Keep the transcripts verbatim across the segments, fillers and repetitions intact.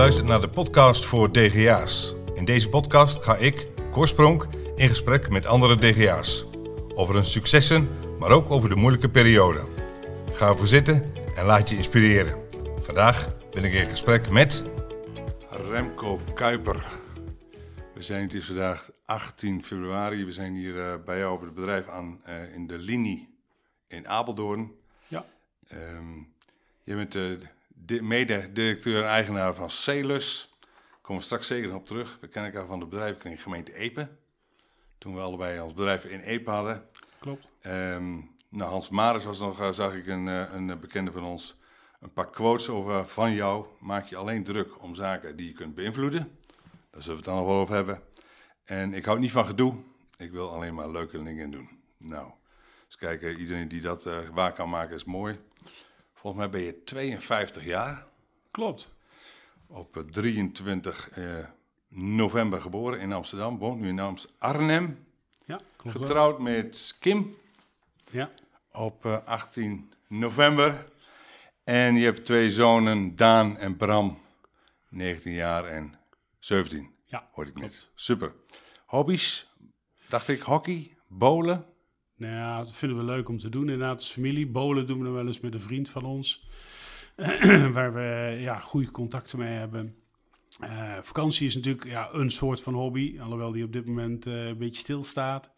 luistert naar de podcast voor D G A's. In deze podcast ga ik, Cor Spronk, in gesprek met andere D G A's. Over hun successen, maar ook over de moeilijke periode. Ga ervoor zitten en laat je inspireren. Vandaag ben ik in gesprek met Remco Kuiper. We zijn het is vandaag achttien februari. We zijn hier uh, bij jou op het bedrijf aan uh, in de linie in Apeldoorn. Ja. Um, je bent de uh, mede-directeur en eigenaar van Celus. Daar komen we straks zeker op terug. We kennen elkaar van de bedrijvenkring gemeente Epe. Toen we allebei ons bedrijf in Epe hadden. Klopt. Um, nou, Hans Maris was nog, uh, zag ik een, uh, een bekende van ons. Een paar quotes over van jou. Maak je alleen druk om zaken die je kunt beïnvloeden. Daar zullen we het dan nog wel over hebben. En ik hou niet van gedoe. Ik wil alleen maar leuke dingen doen. Nou, eens kijken. Iedereen die dat uh, waar kan maken is mooi. Volgens mij ben je tweeënvijftig jaar. Klopt. Op uh, drieëntwintig uh, november geboren in Amsterdam. Woont nu in Amst- Arnhem. Ja, klopt. Getrouwd wel. met Kim. Ja. Op uh, achttien november. En je hebt twee zonen, Daan en Bram. negentien jaar en zeventien. Ja, hoorde ik klopt. net. Super. Hobby's? Dacht ik hockey, bowlen. Nou ja, dat vinden we leuk om te doen inderdaad als familie. Bowlen doen we dan wel eens met een vriend van ons. Waar we ja, goede contacten mee hebben. Uh, vakantie is natuurlijk ja, een soort van hobby. Alhoewel die op dit moment uh, een beetje stilstaat.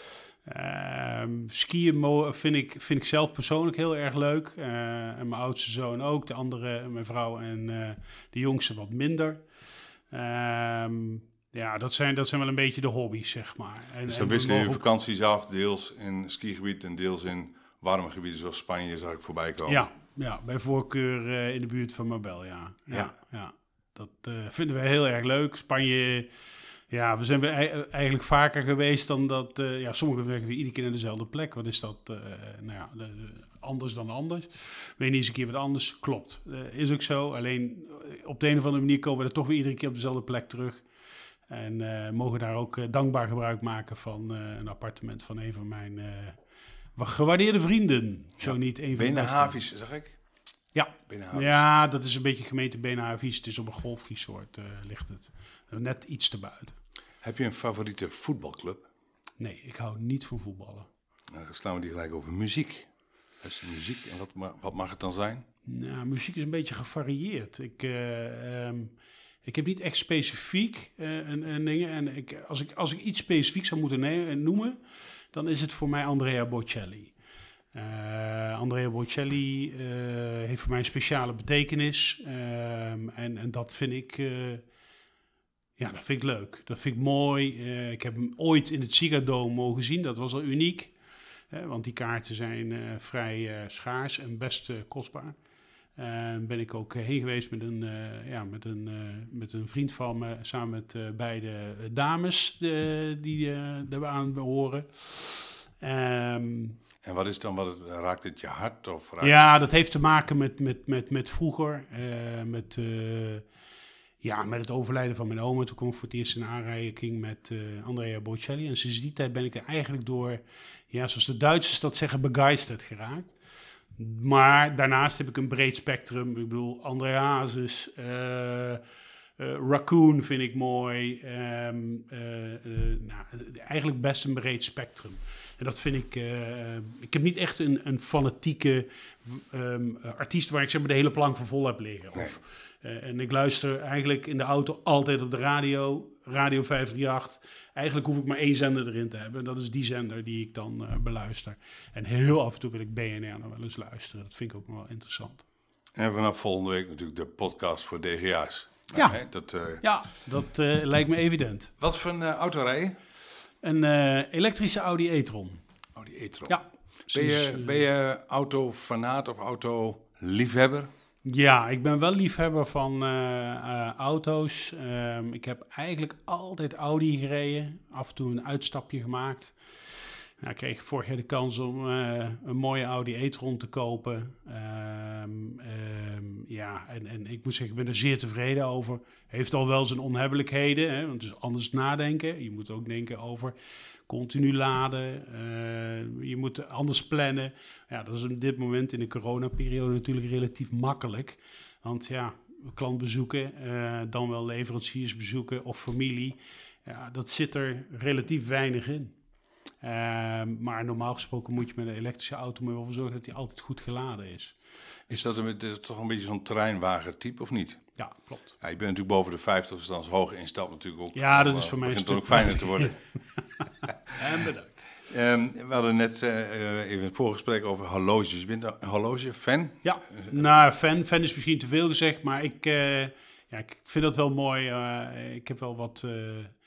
Uh, skiën mo- vind, ik, vind ik zelf persoonlijk heel erg leuk. Uh, en mijn oudste zoon ook. De andere, mijn vrouw en uh, de jongste wat minder. Uh, ja, dat zijn, dat zijn wel een beetje de hobby's, zeg maar. En, Dus dan wisselen je vakanties af, deels in skigebied en deels in warme gebieden zoals Spanje, zag ik voorbij komen. Ja, ja bij voorkeur uh, in de buurt van Marbella, ja. ja. ja, ja. Dat uh, vinden we heel erg leuk. Spanje, ja, we zijn we e- eigenlijk vaker geweest dan dat... Uh, ja, sommigen zeggen we iedere keer naar dezelfde plek. Wat is dat? Uh, nou ja, de, anders dan anders. Weet niet eens een keer wat anders. Klopt, uh, is ook zo. Alleen uh, op de een of andere manier komen we er toch weer iedere keer op dezelfde plek terug. En uh, mogen daar ook uh, dankbaar gebruik maken van uh, een appartement van een van mijn uh, gewaardeerde vrienden. Zo ja. niet een van de Benehavies, zag ik? Ja. ja, dat is een beetje gemeente Benehavies. Het is op een golfresort uh, ligt het. Net iets te buiten. Heb je een favoriete voetbalclub? Nee, ik hou niet van voetballen. Nou, dan slaan we die gelijk over muziek. Dus muziek, en wat, wat mag het dan zijn? Nou, muziek is een beetje gevarieerd. Ik, uh, um, ik heb niet echt specifiek uh, een, een dingen. En ik, als, ik, als ik iets specifiek zou moeten ne- noemen, dan is het voor mij Andrea Bocelli. Uh, Andrea Bocelli uh, heeft voor mij een speciale betekenis. Uh, en, en dat vind ik... Uh, Ja, dat vind ik leuk. Dat vind ik mooi. Uh, ik heb hem ooit in het Ziggo mogen zien. Dat was al uniek. Hè, want die kaarten zijn uh, vrij uh, schaars en best uh, kostbaar. Uh, ben ik ook heen geweest met een, uh, ja, met een, uh, met een vriend van me. Samen met uh, beide dames uh, die uh, daarbij aan behoren. Um, en wat is dan, wat het, raakt het je hart? Of raakt ja, het... dat heeft te maken met, met, met, met vroeger. Uh, met... Uh, Ja, met het overlijden van mijn oma. Toen kwam ik voor het eerst in aanraking met uh, Andrea Bocelli. En sinds die tijd ben ik er eigenlijk door, ja, zoals de Duitsers dat zeggen, begeisterd geraakt. Maar daarnaast heb ik een breed spectrum. Ik bedoel, André Hazes, uh, uh, Raccoon vind ik mooi. Um, uh, uh, nou, eigenlijk best een breed spectrum. En dat vind ik... Uh, ik heb niet echt een, een fanatieke um, artiest waar ik zeg maar de hele plank voor vol heb liggen. Nee. Of, Uh, en ik luister eigenlijk in de auto altijd op de radio, Radio vijf drie acht. Eigenlijk hoef ik maar één zender erin te hebben. En dat is die zender die ik dan uh, beluister. En heel af en toe wil ik B N R nog wel eens luisteren. Dat vind ik ook nog wel interessant. En vanaf volgende week natuurlijk de podcast voor D G A's. Nou, ja. Hè, dat, uh... ja, dat uh, lijkt me evident. Wat voor een uh, auto rij je? Een uh, elektrische Audi e-tron. Audi e-tron. Ja. Ben je, ben je autofanaat of autoliefhebber? Ja, ik ben wel liefhebber van uh, uh, auto's. Um, ik heb eigenlijk altijd Audi gereden. Af en toe een uitstapje gemaakt. Nou, ik kreeg vorig jaar de kans om uh, een mooie Audi e-tron te kopen. Um, um, ja, en, en ik moet zeggen, ik ben er zeer tevreden over. Heeft al wel zijn onhebbelijkheden, hè, want het is anders nadenken. Je moet ook denken over continu laden. Uh, je moet anders plannen. Ja, dat is op dit moment in de coronaperiode natuurlijk relatief makkelijk. Want ja, klantbezoeken, uh, dan wel leveranciersbezoeken of familie. Ja, dat zit er relatief weinig in. Uh, maar normaal gesproken moet je met een elektrische auto maar wel voor zorgen dat die altijd goed geladen is. Is dat een, is toch een beetje zo'n terreinwagentype of niet? Ja, klopt. Ja, je bent natuurlijk boven de vijftig, dus dan is hoge instap natuurlijk ook. Ja, dat is voor mij een stuk stuk ook fijner te worden. En bedankt. Um, we hadden net uh, even het voorgesprek over horloges. Je bent een horloge-fan? Ja, nou, fan, fan is misschien te veel gezegd, maar ik, uh, ja, ik vind dat wel mooi. Uh, ik heb wel wat, uh,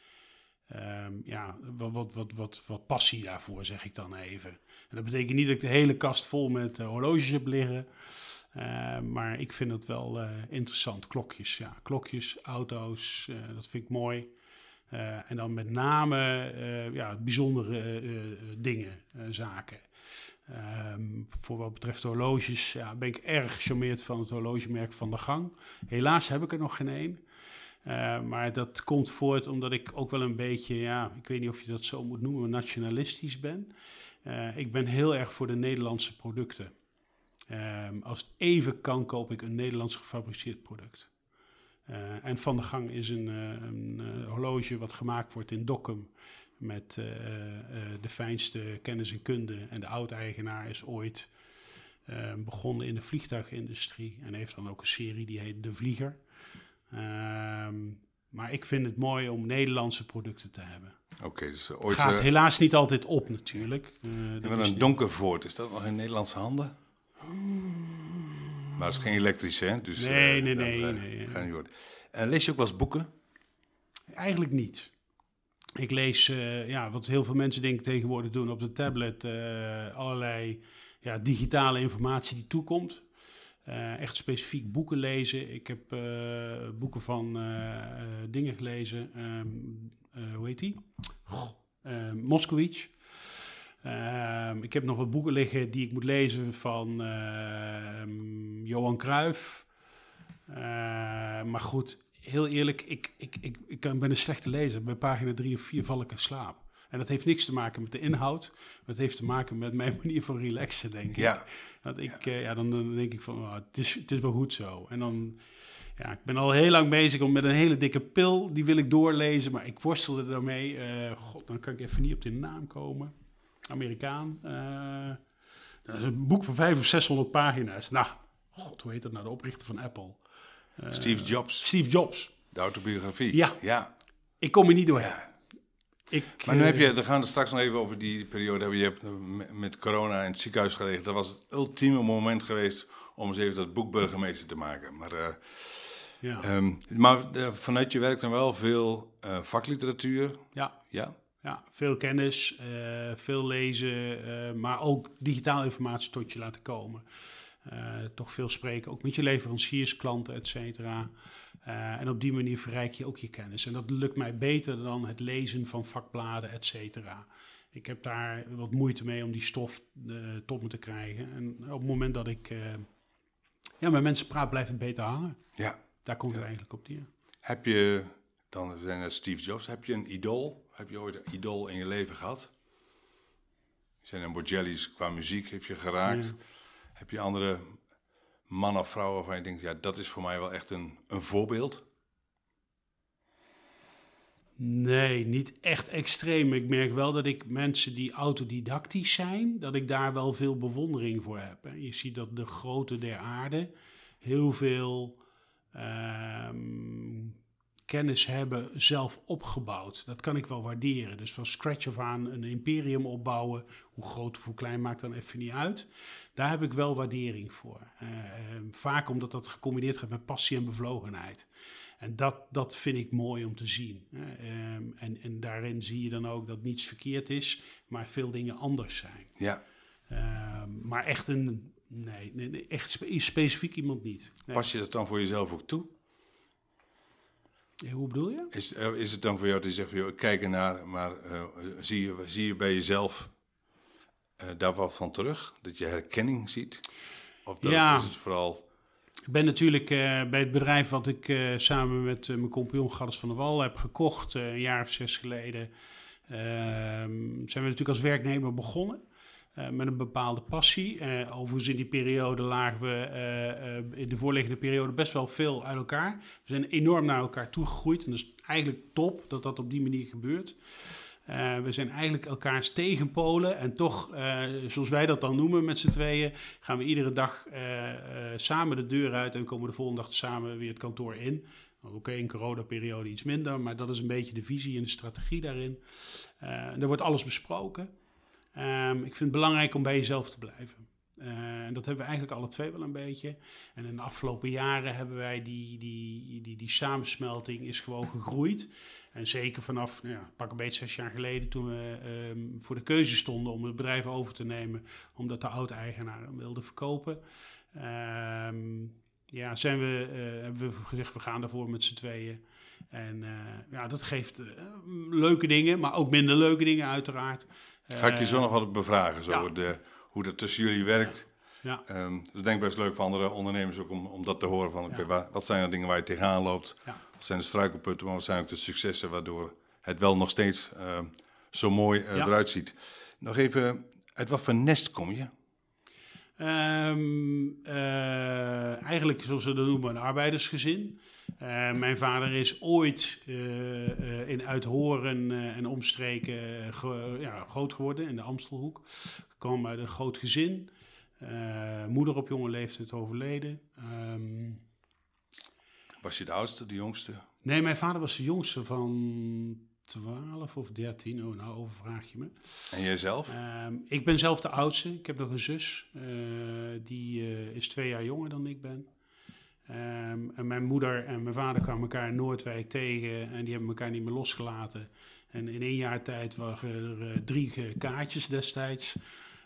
um, ja, wat, wat, wat, wat, wat passie daarvoor, zeg ik dan even. En dat betekent niet dat ik de hele kast vol met uh, horloges heb liggen. Uh, maar ik vind het wel uh, interessant. Klokjes, ja. Klokjes, auto's, uh, dat vind ik mooi. Uh, en dan met name uh, ja, bijzondere uh, dingen, uh, zaken. Um, voor wat betreft horloges ja, ben ik erg gecharmeerd van het horlogemerk Van der Gang. Helaas heb ik er nog geen één. Uh, maar dat komt voort omdat ik ook wel een beetje, ja, ik weet niet of je dat zo moet noemen, nationalistisch ben. Uh, ik ben heel erg voor de Nederlandse producten. Um, als het even kan, koop ik een Nederlands gefabriceerd product. Uh, en Van der Gang is een, uh, een uh, horloge wat gemaakt wordt in Dokkum met uh, uh, de fijnste kennis en kunde. En de oud-eigenaar is ooit uh, begonnen in de vliegtuigindustrie en heeft dan ook een serie die heet De Vlieger. Uh, maar ik vind het mooi om Nederlandse producten te hebben. Oké, okay, dus ooit... Gaat uh, helaas niet altijd op natuurlijk. Uh, ja, maar een Donkervoort, is dat nog in Nederlandse handen? Maar het is geen elektrisch, hè? Dus, nee, uh, nee, dat, nee. Uh, nee ga niet worden. Uh, lees je ook wel eens boeken? Eigenlijk niet. Ik lees, uh, ja, wat heel veel mensen denk ik tegenwoordig doen op de tablet, uh, allerlei ja, digitale informatie die toekomt. Uh, echt specifiek boeken lezen. Ik heb uh, boeken van uh, uh, dingen gelezen. Um, uh, hoe heet die? Oh, uh, Moskowitz. Uh, ik heb nog wat boeken liggen die ik moet lezen van uh, Johan Cruijff. Uh, maar goed, heel eerlijk, ik, ik, ik, ik ben een slechte lezer. Bij pagina drie of vier val ik in slaap. En dat heeft niks te maken met de inhoud. Maar het heeft te maken met mijn manier van relaxen, denk ik. Ja. Dat ik ja. Uh, ja, dan, dan denk ik van, oh, het, is, het is wel goed zo. En dan, ja, ik ben al heel lang bezig om met een hele dikke pil, die wil ik doorlezen. Maar ik worstelde daarmee. Uh, God, dan kan ik even niet op de naam komen. Amerikaan. Uh, dat is een boek van vijfhonderd of zeshonderd pagina's. Nou, god, hoe heet dat nou? De oprichter van Apple. Uh, Steve Jobs. Steve Jobs. De autobiografie. Ja. ja. Ik kom er niet doorheen. Ja. Ik, maar nu heb je, dan gaan we het straks nog even over die periode hebben. Je hebt met corona in het ziekenhuis gelegen. Dat was het ultieme moment geweest om eens even dat boek burgemeester te maken. Maar, uh, ja. um, maar uh, vanuit je werk dan wel veel uh, vakliteratuur. Ja. Ja. Ja, veel kennis, uh, veel lezen, uh, maar ook digitaal informatie tot je laten komen. Uh, toch veel spreken, ook met je leveranciers, klanten, et cetera. Uh, en op die manier verrijk je ook je kennis. En dat lukt mij beter dan het lezen van vakbladen, et cetera. Ik heb daar wat moeite mee om die stof uh, tot me te krijgen. En op het moment dat ik uh, ja, met mensen praat, blijft het beter hangen. Ja. Daar komt ja. het eigenlijk op neer. Heb je, dan zijn het Steve Jobs, heb je een idool? Heb je ooit een idool in je leven gehad? Zijn er Bocelli's qua muziek, heeft je geraakt? Ja. Heb je andere mannen of vrouwen waarvan je denkt, ja, dat is voor mij wel echt een, een voorbeeld? Nee, niet echt extreem. Ik merk wel dat ik mensen die autodidactisch zijn, dat ik daar wel veel bewondering voor heb. Je ziet dat de groten der aarde heel veel um, kennis hebben zelf opgebouwd. Dat kan ik wel waarderen. Dus van scratch af aan een imperium opbouwen, hoe groot of hoe klein maakt dan even niet uit. Daar heb ik wel waardering voor. Uh, uh, vaak omdat dat gecombineerd gaat met passie en bevlogenheid. En dat, dat vind ik mooi om te zien. Uh, um, en, en daarin zie je dan ook dat niets verkeerd is, maar veel dingen anders zijn. Ja. Uh, maar echt een, nee, nee, nee echt spe- specifiek iemand niet. Nee. Pas je dat dan voor jezelf ook toe? Ja, hoe bedoel je? Is, uh, is het dan voor jou dat je zegt, van, joh, ik kijk ernaar, maar uh, zie, je, zie je bij jezelf uh, daar wat van terug? Dat je herkenning ziet? Of dat ja. is het vooral... Ik ben natuurlijk uh, bij het bedrijf wat ik uh, samen met uh, mijn compagnon Gardus van der Wal heb gekocht, uh, een jaar of zes geleden, uh, zijn we natuurlijk als werknemer begonnen. Uh, met een bepaalde passie. Uh, overigens in die periode lagen we uh, uh, in de voorliggende periode best wel veel uit elkaar. We zijn enorm naar elkaar toegegroeid. En dat is eigenlijk top dat dat op die manier gebeurt. Uh, we zijn eigenlijk elkaars tegenpolen. En toch, uh, zoals wij dat dan noemen met z'n tweeën, gaan we iedere dag uh, uh, samen de deur uit en komen de volgende dag samen weer het kantoor in. Oké, okay, in coronaperiode iets minder, maar dat is een beetje de visie en de strategie daarin. Uh, en er wordt alles besproken. Um, ik vind het belangrijk om bij jezelf te blijven. Uh, en dat hebben we eigenlijk alle twee wel een beetje. En in de afgelopen jaren hebben wij die, die, die, die samensmelting is gewoon gegroeid. En zeker vanaf, nou ja, pak een beetje zes jaar geleden, toen we um, voor de keuze stonden om het bedrijf over te nemen, omdat de oud-eigenaar hem wilde verkopen. Um, ja, zijn we, uh, hebben we gezegd, we gaan daarvoor met z'n tweeën. En uh, ja, dat geeft uh, leuke dingen, maar ook minder leuke dingen uiteraard. Ga ik je zo nog wat bevragen, zo ja. de, hoe dat tussen jullie werkt. Ja. Ja. Um, dat is denk ik best leuk voor andere ondernemers ook om, om dat te horen. Van, okay, Ja. wat, wat zijn de dingen waar je tegenaan loopt? Ja. Wat zijn de struikelpunten, maar wat zijn ook de successen waardoor het wel nog steeds uh, zo mooi uh, ja. eruit ziet. Nog even, uit wat voor nest kom je? Um, uh, eigenlijk, zoals we dat noemen, een arbeidersgezin. Uh, mijn vader is ooit uh, uh, in Uithoren uh, en omstreken ge, ja, groot geworden in de Amstelhoek. Ik kwam uit een groot gezin. Uh, moeder op jonge leeftijd overleden. Um, was je de oudste, de jongste? Nee, mijn vader was de jongste van twaalf of dertien. Oh, nou overvraag je me. En jijzelf? Um, ik ben zelf de oudste. Ik heb nog een zus. Uh, die uh, is twee jaar jonger dan ik ben. Um, en mijn moeder en mijn vader kwamen elkaar in Noordwijk tegen en die hebben elkaar niet meer losgelaten. En in één jaar tijd waren er uh, drie kaartjes destijds.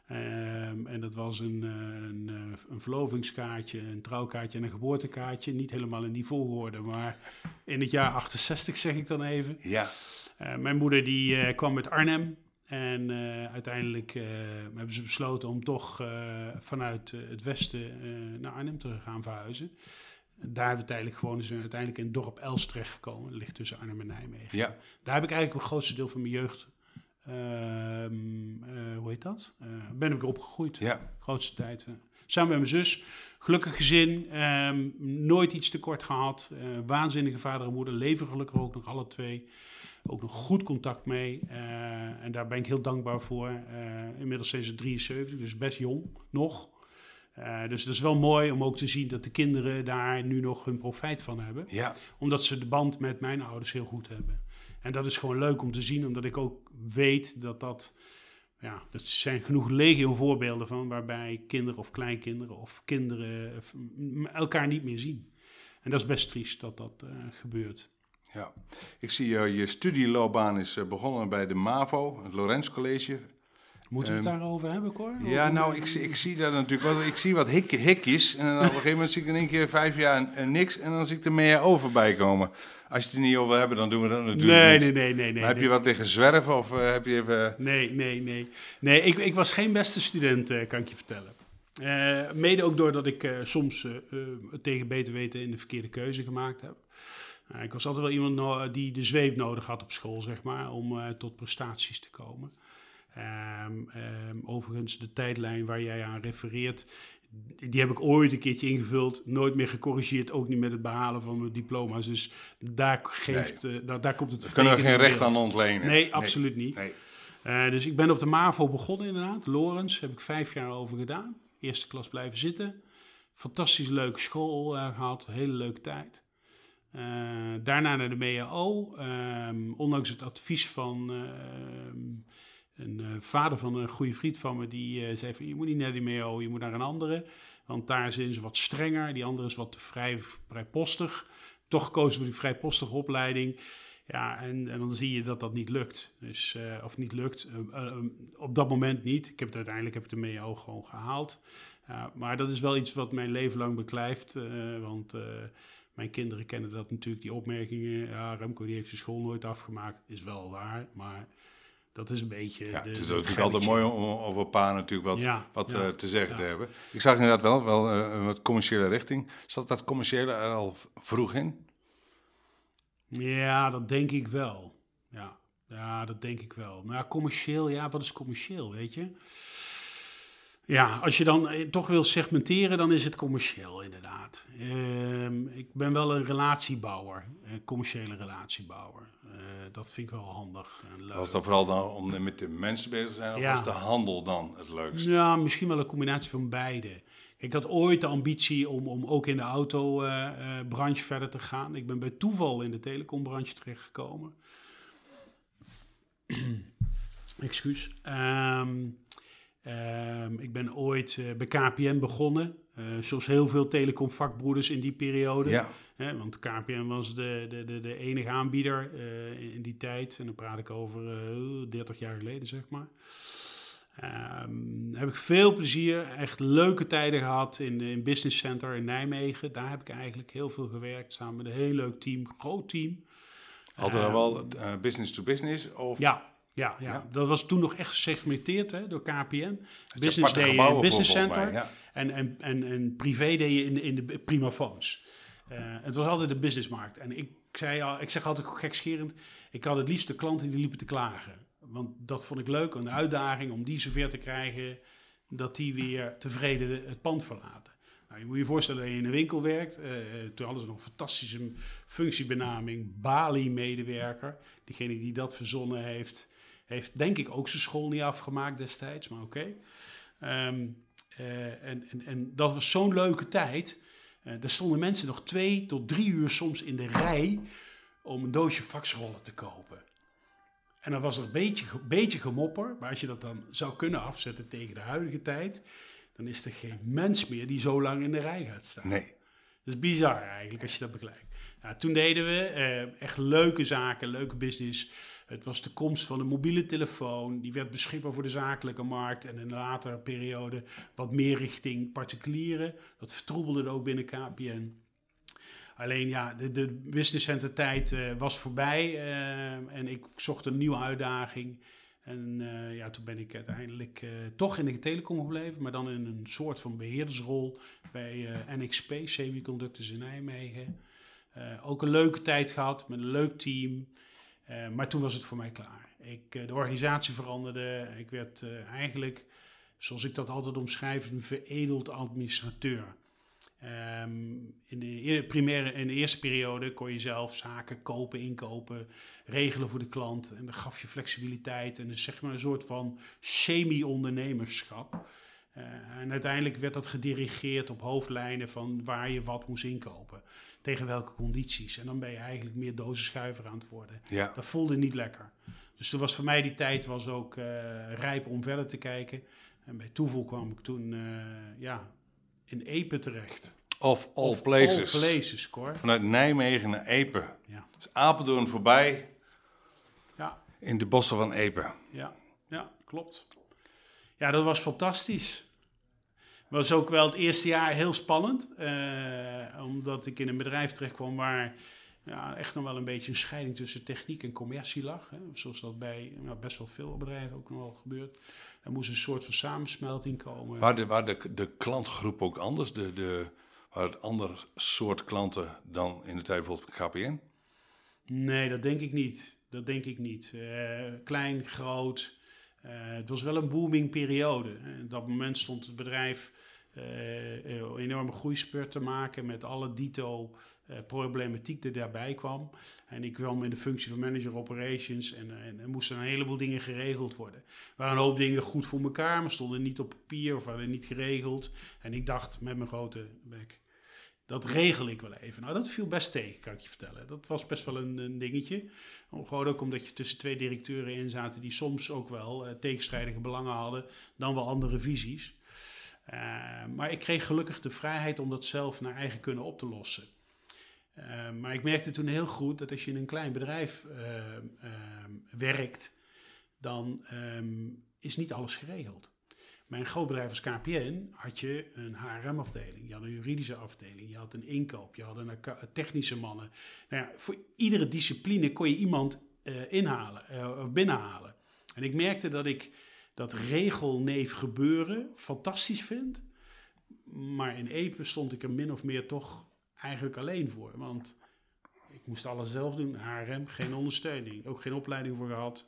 Um, en dat was een, een, een verlovingskaartje, een trouwkaartje en een geboortekaartje. Niet helemaal in die volgorde, maar in het jaar achtenzestig zeg ik dan even. Ja. Uh, mijn moeder die uh, kwam uit Arnhem. En uh, uiteindelijk uh, hebben ze besloten om toch uh, vanuit uh, het westen uh, naar Arnhem te gaan verhuizen. Daar hebben we tijdelijk gewoond. Zijn we uiteindelijk in het dorp Els terechtgekomen. Dat ligt tussen Arnhem en Nijmegen. Ja. Daar heb ik eigenlijk het grootste deel van mijn jeugd, uh, uh, hoe heet dat? Uh, ben ik opgegroeid. Ja. Grootste tijd. Uh. Samen met mijn zus. Gelukkig gezin. Um, nooit iets tekort gehad. Uh, waanzinnige vader en moeder. Leven gelukkig ook nog alle twee. Ook nog goed contact mee. Uh, en daar ben ik heel dankbaar voor. Uh, inmiddels zijn ze drieënzeventig, dus best jong nog. Uh, dus dat is wel mooi om ook te zien dat de kinderen daar nu nog hun profijt van hebben. Ja. Omdat ze de band met mijn ouders heel goed hebben. En dat is gewoon leuk om te zien, omdat ik ook weet dat dat... Ja, er zijn genoeg legio voorbeelden van waarbij kinderen of kleinkinderen of kinderen elkaar niet meer zien. En dat is best triest dat dat uh, gebeurt. Ja, ik zie uh, je studieloopbaan is uh, begonnen bij de MAVO, het Lorenz College. Moeten we het um, daarover hebben, Cor? Ja, of, nou, ik, ik zie dat natuurlijk wel. Ik zie wat hik, hikjes. En dan op een gegeven moment zie ik in één keer vijf jaar en niks. En dan zie ik er meer over bij komen. Als je het er niet over hebben, dan doen we dat natuurlijk nee, niet. Nee, nee, nee. nee maar heb nee. je wat liggen zwerven of uh, heb je even... Nee, nee, nee. Nee, ik, ik was geen beste student, uh, kan ik je vertellen. Uh, mede ook doordat ik uh, soms uh, uh, tegen beter weten in de verkeerde keuze gemaakt heb. Uh, ik was altijd wel iemand no- die de zweep nodig had op school, zeg maar, om uh, tot prestaties te komen. Um, um, overigens, de tijdlijn waar jij aan refereert, die heb ik ooit een keertje ingevuld. Nooit meer gecorrigeerd, ook niet met het behalen van mijn diploma's. Dus daar, geeft, nee. uh, daar, daar komt het... Daar kunnen we geen recht aan ontlenen. Nee, absoluut nee. niet. Nee. Uh, dus ik ben op de MAVO begonnen inderdaad. Lorenz, heb ik vijf jaar over gedaan. Eerste klas blijven zitten. Fantastisch leuke school uh, gehad, hele leuke tijd. Uh, daarna naar de M A O. Um, ondanks het advies van... Uh, Een uh, vader van een goede vriend van me, die uh, zei van, je moet niet naar die M A O, je moet naar een andere. Want daar zijn ze wat strenger, die andere is wat te vrij, vrijpostig. Toch kozen we die vrijpostige opleiding. Ja, en, en dan zie je dat dat niet lukt. Dus, uh, of niet lukt, uh, uh, op dat moment niet. Ik heb het uiteindelijk heb ik de M A O gewoon gehaald. Uh, maar dat is wel iets wat mijn leven lang beklijft. Uh, want uh, mijn kinderen kennen dat natuurlijk, die opmerkingen. Ja, Remco die heeft de school nooit afgemaakt. Is wel waar, maar... Dat is een beetje... Ja, de, het is de natuurlijk altijd mooi om over pa natuurlijk wat, ja, wat ja, uh, te zeggen ja. te hebben. Ik zag inderdaad wel, wel uh, een wat commerciële richting. Zat dat commerciële er al vroeg in? Ja, dat denk ik wel. Ja, ja dat denk ik wel. Maar ja, commercieel, ja, wat is commercieel, weet je? Ja, als je dan eh, toch wil segmenteren, dan is het commercieel inderdaad. Ehm, ik ben wel een relatiebouwer, een commerciële relatiebouwer. Uh, dat vind ik wel handig en leuk. Was dat vooral dan om met de mensen bezig te zijn of Ja. was de handel dan het leukst? Ja, misschien wel een combinatie van beide. Ik had ooit de ambitie om, om ook in de autobranche uh, uh, verder te gaan. Ik ben bij toeval in de telecombranche terechtgekomen. Excuus. Um, um, ik ben ooit uh, bij K P N begonnen. Uh, zoals heel veel telecomvakbroeders in die periode. Ja. Hè, want K P N was de, de, de, de enige aanbieder uh, in, in die tijd. En dan praat ik over uh, dertig jaar geleden, zeg maar. Um, heb ik veel plezier, echt leuke tijden gehad in, in Business Center in Nijmegen. Daar heb ik eigenlijk heel veel gewerkt, samen met een heel leuk team, groot team. Altijd um, wel uh, business to business? Of? Ja, ja, ja, ja, dat was toen nog echt gesegmenteerd hè, door K P N. Het Business deed je in Business Center mij, ja. en, en, en, en privé deed je in de, in de primafoons. Uh, het was altijd de businessmarkt. En ik, zei al, ik zeg altijd gekscherend, ik had het liefst de klanten die liepen te klagen. Want dat vond ik leuk, een uitdaging om die zover te krijgen dat die weer tevreden het pand verlaten. Nou, je moet je voorstellen dat je in een winkel werkt. Uh, toen hadden ze nog een fantastische functiebenaming, Bali-medewerker. Diegene die dat verzonnen heeft, heeft denk ik ook zijn school niet afgemaakt destijds, maar oké. Okay. Um, uh, en, en, en dat was zo'n leuke tijd. Uh, daar stonden mensen nog twee tot drie uur soms in de rij om een doosje faxrollen te kopen. En dan was er een beetje, beetje gemopper. Maar als je dat dan zou kunnen afzetten tegen de huidige tijd, dan is er geen mens meer die zo lang in de rij gaat staan. Nee. Dat is bizar eigenlijk als je dat bekijkt. Nou, toen deden we uh, echt leuke zaken, leuke business. Het was de komst van de mobiele telefoon. Die werd beschikbaar voor de zakelijke markt. En in een latere periode wat meer richting particulieren. Dat vertroebelde ook binnen K P N. Alleen ja, de, de business center tijd uh, was voorbij uh, en ik zocht een nieuwe uitdaging. En uh, ja, toen ben ik uiteindelijk uh, toch in de telecom gebleven, maar dan in een soort van beheerdersrol bij uh, N X P, Semiconductors in Nijmegen. Uh, ook een leuke tijd gehad met een leuk team, uh, maar toen was het voor mij klaar. Ik, uh, de organisatie veranderde, ik werd uh, eigenlijk, zoals ik dat altijd omschrijf, een veredeld administrateur. Um, in, de primaire, in de eerste periode kon je zelf zaken kopen, inkopen, regelen voor de klant. En dan gaf je flexibiliteit en dus zeg maar een soort van semi-ondernemerschap. Uh, en uiteindelijk werd dat gedirigeerd op hoofdlijnen van waar je wat moest inkopen. Tegen welke condities. En dan ben je eigenlijk meer dozenschuiver aan het worden. Ja. Dat voelde niet lekker. Dus toen was voor mij die tijd was ook uh, rijp om verder te kijken. En bij toeval kwam ik toen, uh, ja... in Epe terecht. Of all of places. All places, Cor. Vanuit Nijmegen naar Epe. Ja. Dus Apeldoorn voorbij. Ja. In de bossen van Epe. Ja, ja, klopt. Ja, dat was fantastisch. Was ook wel het eerste jaar heel spannend. Uh, omdat ik in een bedrijf terecht kwam waar ja, echt nog wel een beetje een scheiding tussen techniek en commercie lag. Hè. Zoals dat bij nou, best wel veel bedrijven ook nog wel gebeurt. Er moest een soort van samensmelting komen. Waar de, waar de, de klantgroep ook anders? De, de, waar het ander soort klanten dan in de tijd bijvoorbeeld van K P N? Nee, dat denk ik niet. Dat denk ik niet. Uh, klein, groot. Uh, het was wel een booming periode. Op dat moment stond het bedrijf uh, een enorme groeispurt te maken met alle dito uh, problematiek die daarbij kwam. En ik kwam in de functie van manager operations en, en er moesten een heleboel dingen geregeld worden. Er waren een hoop dingen goed voor elkaar, maar stonden niet op papier of waren niet geregeld. En ik dacht met mijn grote bek, dat regel ik wel even. Nou, dat viel best tegen, kan ik je vertellen. Dat was best wel een, een dingetje. Gewoon ook omdat je tussen twee directeuren in zaten die soms ook wel uh, tegenstrijdige belangen hadden, dan wel andere visies. Uh, maar ik kreeg gelukkig de vrijheid om dat zelf naar eigen kunnen op te lossen. Uh, maar ik merkte toen heel goed dat als je in een klein bedrijf uh, uh, werkt, dan um, is niet alles geregeld. Bij een groot bedrijf als K P N had je een H R M-afdeling, je had een juridische afdeling, je had een inkoop, je had een technische mannen. Nou ja, voor iedere discipline kon je iemand uh, inhalen uh, of binnenhalen. En ik merkte dat ik dat regelneef gebeuren fantastisch vind, maar in Epe stond ik er min of meer toch eigenlijk alleen voor. Want ik moest alles zelf doen, H R M, geen ondersteuning, ook geen opleiding voor gehad.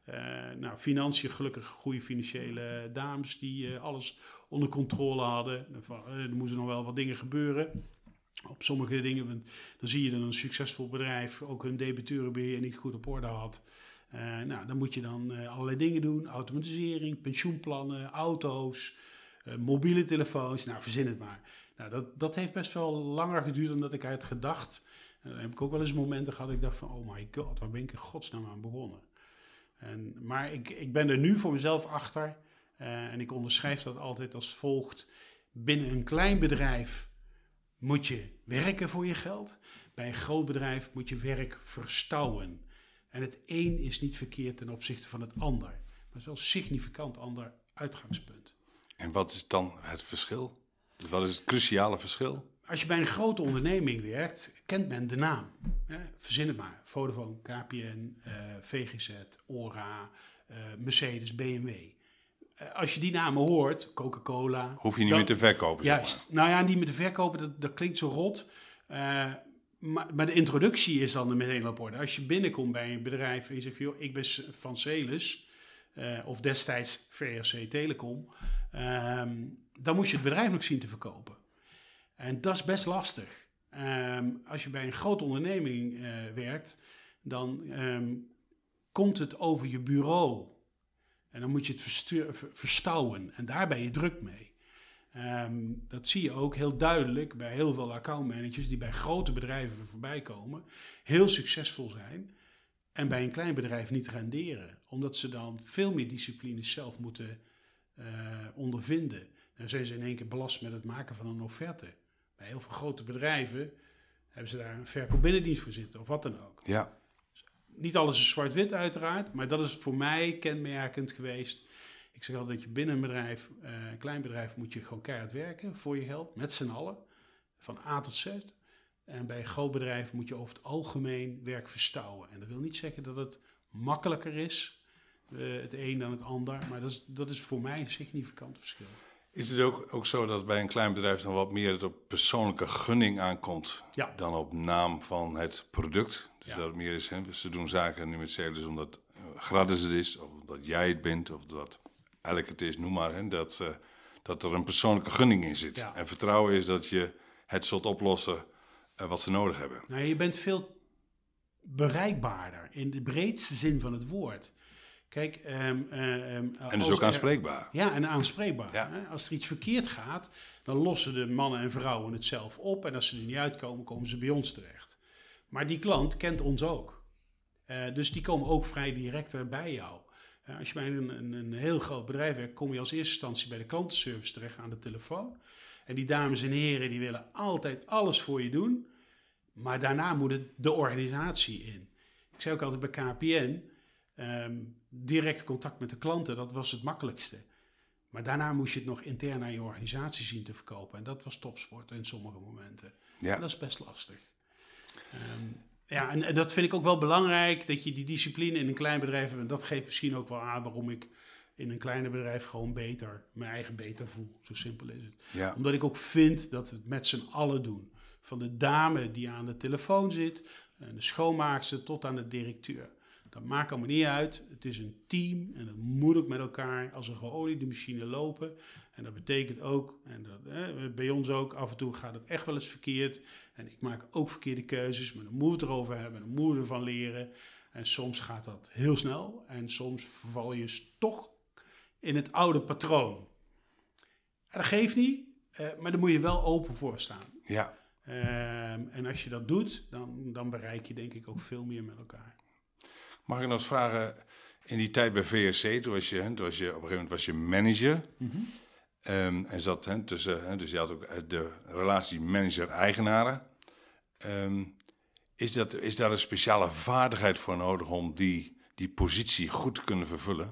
Uh, nou, financiën, gelukkig goede financiële dames die uh, alles onder controle hadden. Uh, er moesten nog wel wat dingen gebeuren. Op sommige dingen, dan zie je dat een succesvol bedrijf ook hun debiteurenbeheer niet goed op orde had. Uh, nou, dan moet je dan uh, allerlei dingen doen. Automatisering, pensioenplannen, auto's, uh, mobiele telefoons. Nou, verzin het maar. Nou, dat, dat heeft best wel langer geduurd dan dat ik had gedacht. En dan heb ik ook wel eens momenten gehad dat ik dacht van, oh my god, waar ben ik in godsnaam aan begonnen? En, maar ik, ik ben er nu voor mezelf achter. Uh, en ik onderschrijf dat altijd als volgt. Binnen een klein bedrijf moet je werken voor je geld. Bij een groot bedrijf moet je werk verstouwen. En het een is niet verkeerd ten opzichte van het ander. Maar het is wel een significant ander uitgangspunt. En wat is dan het verschil? Wat is het cruciale verschil? Als je bij een grote onderneming werkt, kent men de naam. Hè? Verzin het maar. Vodafone, K P N, uh, V G Z, Ora, uh, Mercedes, B M W. Uh, als je die namen hoort, Coca-Cola... Hoef je niet dan, meer te verkopen, ja, zeg maar. Nou ja, niet meer te verkopen, dat, dat klinkt zo rot. Uh, maar, maar de introductie is dan meteen op orde. Als je binnenkomt bij een bedrijf en je zegt, joh, ik ben van Celis, uh, of destijds V R C Telecom, um, dan moet je het bedrijf nog zien te verkopen. En dat is best lastig. Um, als je bij een grote onderneming uh, werkt, dan um, komt het over je bureau. En dan moet je het verstu- verstouwen. En daar ben je druk mee. Um, dat zie je ook heel duidelijk bij heel veel accountmanagers die bij grote bedrijven voorbij komen. Heel succesvol zijn. En bij een klein bedrijf niet renderen. Omdat ze dan veel meer disciplines zelf moeten uh, ondervinden. Dan zijn ze in één keer belast met het maken van een offerte. Bij heel veel grote bedrijven hebben ze daar een verkoopbinnendienst voor zitten. Of wat dan ook. Ja. Niet alles is zwart-wit uiteraard, maar dat is voor mij kenmerkend geweest. Ik zeg altijd dat je binnen een bedrijf, uh, een klein bedrijf, moet je gewoon keihard werken voor je geld, met z'n allen, van A tot Z. En bij een groot bedrijf moet je over het algemeen werk verstouwen. En dat wil niet zeggen dat het makkelijker is, uh, het een dan het ander, maar dat is, dat is voor mij een significant verschil. Is het ook, ook zo dat bij een klein bedrijf dan wat meer het op persoonlijke gunning aankomt Ja. dan op naam van het product? Dus Ja. dat het meer is, hè, ze doen zaken nu met Celis omdat uh, gratis het is, of omdat jij het bent, of dat elk het is, noem maar. Hè, dat, uh, dat er een persoonlijke gunning in zit. Ja. En vertrouwen is dat je het zult oplossen uh, wat ze nodig hebben. Nou, je bent veel bereikbaarder in de breedste zin van het woord. Kijk, um, uh, um, En dus ook aanspreekbaar. Er, ja, en aanspreekbaar. Ja. Hè? Als er iets verkeerd gaat, dan lossen de mannen en vrouwen het zelf op. En als ze er niet uitkomen, komen ze bij ons terecht. Maar die klant kent ons ook. Uh, dus die komen ook vrij direct bij jou. Uh, als je bij een, een, een heel groot bedrijf werkt, kom je als eerste instantie bij de klantenservice terecht aan de telefoon. En die dames en heren, die willen altijd alles voor je doen. Maar daarna moet het de organisatie in. Ik zei ook altijd bij K P N... Um, direct contact met de klanten, dat was het makkelijkste. Maar daarna moest je het nog intern aan je organisatie zien te verkopen. En dat was topsport in sommige momenten. Ja. En dat is best lastig. Um, ja, en, en dat vind ik ook wel belangrijk, dat je die discipline in een klein bedrijf hebt. En dat geeft misschien ook wel aan waarom ik in een kleiner bedrijf gewoon beter, mijn eigen beter voel. Zo simpel is het. Ja. Omdat ik ook vind dat we het met z'n allen doen. Van de dame die aan de telefoon zit, de schoonmaakster tot aan de directeur. Dat maakt allemaal niet uit. Het is een team en dat moet ook met elkaar als een geoliede machine lopen. En dat betekent ook, en dat, eh, bij ons ook, af en toe gaat het echt wel eens verkeerd. En ik maak ook verkeerde keuzes, maar dan moeten we het erover hebben. Dan moeten we ervan leren. En soms gaat dat heel snel. En soms verval je toch in het oude patroon. En dat geeft niet, eh, maar daar moet je wel open voor staan. Ja. Um, en als je dat doet, dan, dan bereik je denk ik ook veel meer met elkaar. Mag ik nog eens vragen, in die tijd bij V R C, toen was je, hè, toen was je op een gegeven moment was je manager. Mm-hmm. Um, en zat hè, tussen, hè, dus je had ook de relatie manager-eigenaren. Um, is, dat, is daar een speciale vaardigheid voor nodig om die, die positie goed te kunnen vervullen?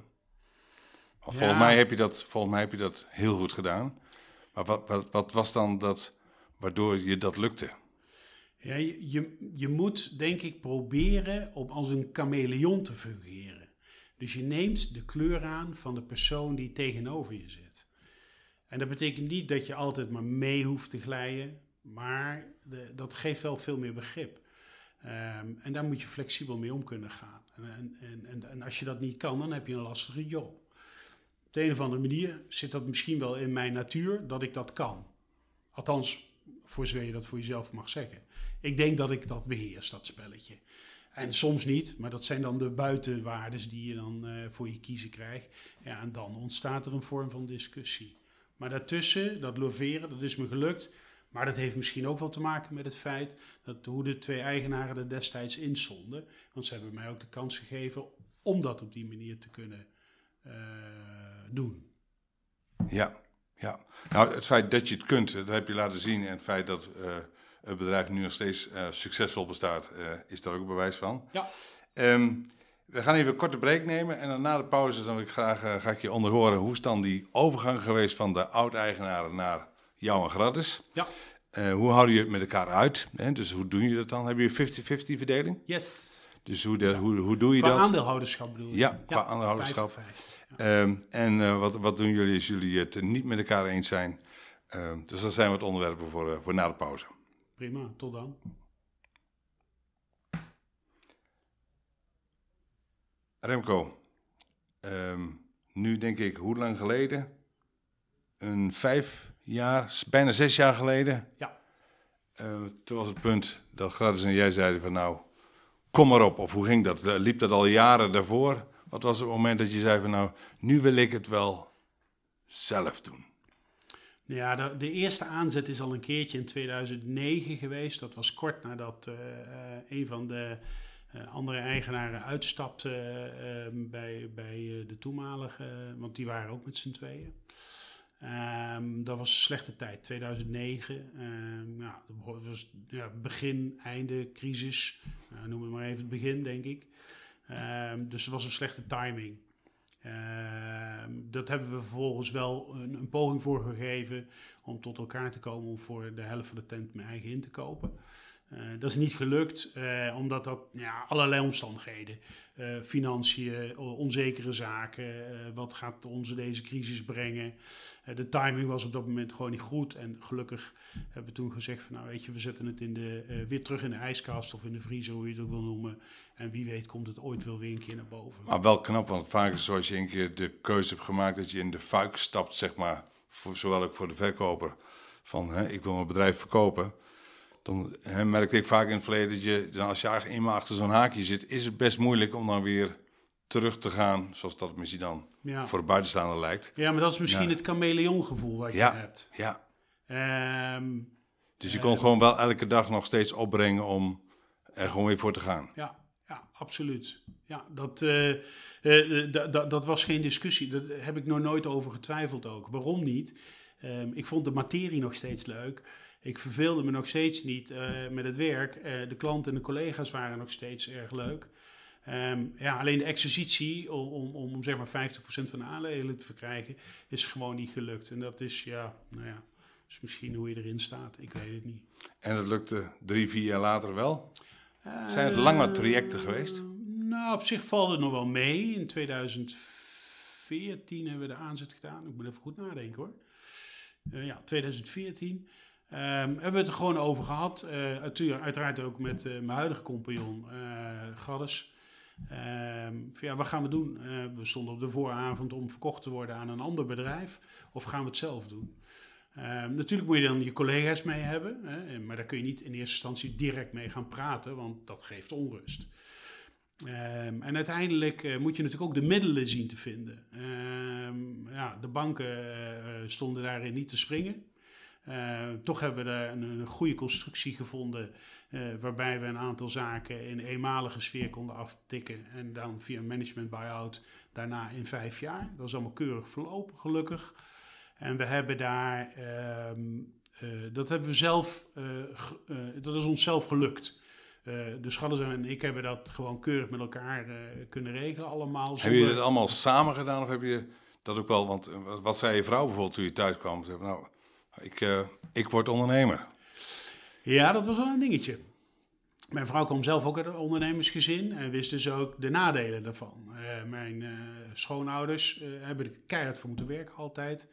Ja. Volgens mij heb je dat, volgens mij heb je dat heel goed gedaan. Maar wat, wat, wat was dan dat waardoor je dat lukte? Ja, je, je, je moet denk ik proberen om als een chameleon te fungeren. Dus je neemt de kleur aan van de persoon die tegenover je zit. En dat betekent niet dat je altijd maar mee hoeft te glijden, maar de, dat geeft wel veel meer begrip. Um, en daar moet je flexibel mee om kunnen gaan. En, en, en, en als je dat niet kan, dan heb je een lastige job. Op de een of andere manier zit dat misschien wel in mijn natuur dat ik dat kan. Althans, voor zover je dat voor jezelf mag zeggen. Ik denk dat ik dat beheers, dat spelletje. En soms niet, maar dat zijn dan de buitenwaardes die je dan uh, voor je kiezen krijgt. Ja, en dan ontstaat er een vorm van discussie. Maar daartussen, dat loveren, dat is me gelukt. Maar dat heeft misschien ook wel te maken met het feit dat hoe de twee eigenaren er destijds in stonden. Want ze hebben mij ook de kans gegeven om dat op die manier te kunnen uh, doen. Ja, ja. Nou, het feit dat je het kunt, dat heb je laten zien. En het feit dat uh, het bedrijf nu nog steeds uh, succesvol bestaat, uh, is daar ook een bewijs van. Ja. Um, we gaan even een korte break nemen. En dan na de pauze dan wil ik graag, uh, ga ik je onderhoren. Hoe is dan die overgang geweest van de oud-eigenaren naar jou en Gradis? Ja. Uh, hoe houden je het met elkaar uit? Hè? Dus hoe doe je dat dan? Heb je een vijftig-vijftig verdeling? Yes. Dus hoe, de, hoe, hoe doe je qua dat? Qua aandeelhouderschap bedoel je? Ja, qua ja, aandeelhouderschap. vijf vijf. Ja. Um, en uh, wat, wat doen jullie als jullie het niet met elkaar eens zijn? Um, dus dat zijn wat onderwerpen voor, uh, voor na de pauze. Prima, tot dan. Remco, um, nu denk ik, hoe lang geleden? Een vijf jaar, bijna zes jaar geleden. Ja. Uh, toen was het punt dat Gradis en jij zeiden van nou, kom maar op. Of hoe ging dat? Liep dat al jaren daarvoor? Wat was het moment dat je zei van nou, nu wil ik het wel zelf doen? Ja, de, de eerste aanzet is al een keertje in tweeduizend negen geweest. Dat was kort nadat uh, uh, een van de uh, andere eigenaren uitstapte uh, bij, bij uh, de toenmalige, uh, want die waren ook met z'n tweeën. Um, dat was een slechte tijd, tweeduizend negen. Um, ja, dat was ja, begin, einde, crisis. Uh, noem het maar even het begin, denk ik. Um, dus het was een slechte timing. Uh, dat hebben we vervolgens wel een, een poging voor gegeven om tot elkaar te komen om voor de helft van de tent mijn eigen in te kopen. Uh, dat is niet gelukt, uh, omdat dat ja, allerlei omstandigheden, uh, financiën, onzekere zaken, uh, wat gaat ons deze crisis brengen. Uh, de timing was op dat moment gewoon niet goed en gelukkig hebben we toen gezegd van nou weet je, we zetten het in de, uh, weer terug in de ijskast of in de vriezer, hoe je het ook wil noemen. En wie weet komt het ooit wel weer een keer naar boven. Maar wel knap, want vaak is zoals je een keer de keuze hebt gemaakt dat je in de fuik stapt, zeg maar, voor, zowel ook voor de verkoper, van hè, ik wil mijn bedrijf verkopen. Dan hè, merkte ik vaak in het verleden dat je, dan als je eigenlijk eenmaal achter zo'n haakje zit, is het best moeilijk om dan weer terug te gaan, zoals dat misschien dan ja. voor de buitenstaander lijkt. Ja, maar dat is misschien ja. het chameleongevoel wat ja. je hebt. Ja. Um, dus je uh, kon gewoon wel elke dag nog steeds opbrengen om er gewoon weer voor te gaan. Ja, ja absoluut. Ja, dat, uh, uh, d- d- dat was geen discussie. Daar heb ik nog nooit over getwijfeld ook. Waarom niet? Um, ik vond de materie nog steeds leuk. Ik verveelde me nog steeds niet uh, met het werk. Uh, de klanten en de collega's waren nog steeds erg leuk. Um, ja, alleen de exercitie om, om, om zeg maar vijftig procent van de aandelen te verkrijgen is gewoon niet gelukt. En dat is, ja, nou ja, is misschien hoe je erin staat. Ik weet het niet. En dat lukte drie, vier jaar later wel? Uh, Zijn het lange trajecten geweest? Uh, nou, op zich valt het nog wel mee. In tweeduizend veertien hebben we de aanzet gedaan. Ik moet even goed nadenken hoor. Uh, ja, tweeduizend veertien. Um, hebben we het er gewoon over gehad. Uh, uiteraard ook met uh, mijn huidige compagnon, uh, Gradis. Um, ja, wat gaan we doen? Uh, we stonden op de vooravond om verkocht te worden aan een ander bedrijf. Of gaan we het zelf doen? Um, natuurlijk moet je dan je collega's mee hebben. Hè, maar daar kun je niet in eerste instantie direct mee gaan praten. Want dat geeft onrust. Um, en uiteindelijk uh, moet je natuurlijk ook de middelen zien te vinden. Um, ja, de banken uh, stonden daarin niet te springen. Uh, toch hebben we een, een goede constructie gevonden uh, waarbij we een aantal zaken in eenmalige sfeer konden aftikken en dan via een management buyout daarna in vijf jaar. Dat is allemaal keurig verlopen, gelukkig. En we hebben daar, um, uh, dat hebben we zelf, uh, g- uh, dat is ons zelf gelukt. Uh, de Gradis en ik hebben dat gewoon keurig met elkaar uh, kunnen regelen allemaal. Zonder... Hebben jullie dat allemaal samen gedaan of heb je dat ook wel, want uh, wat zei je vrouw bijvoorbeeld toen je thuis kwam? Zei, nou, Ik, uh, ik word ondernemer. Ja, dat was wel een dingetje. Mijn vrouw kwam zelf ook uit een ondernemersgezin en wist dus ook de nadelen daarvan. Uh, mijn uh, schoonouders uh, hebben er keihard voor moeten werken altijd.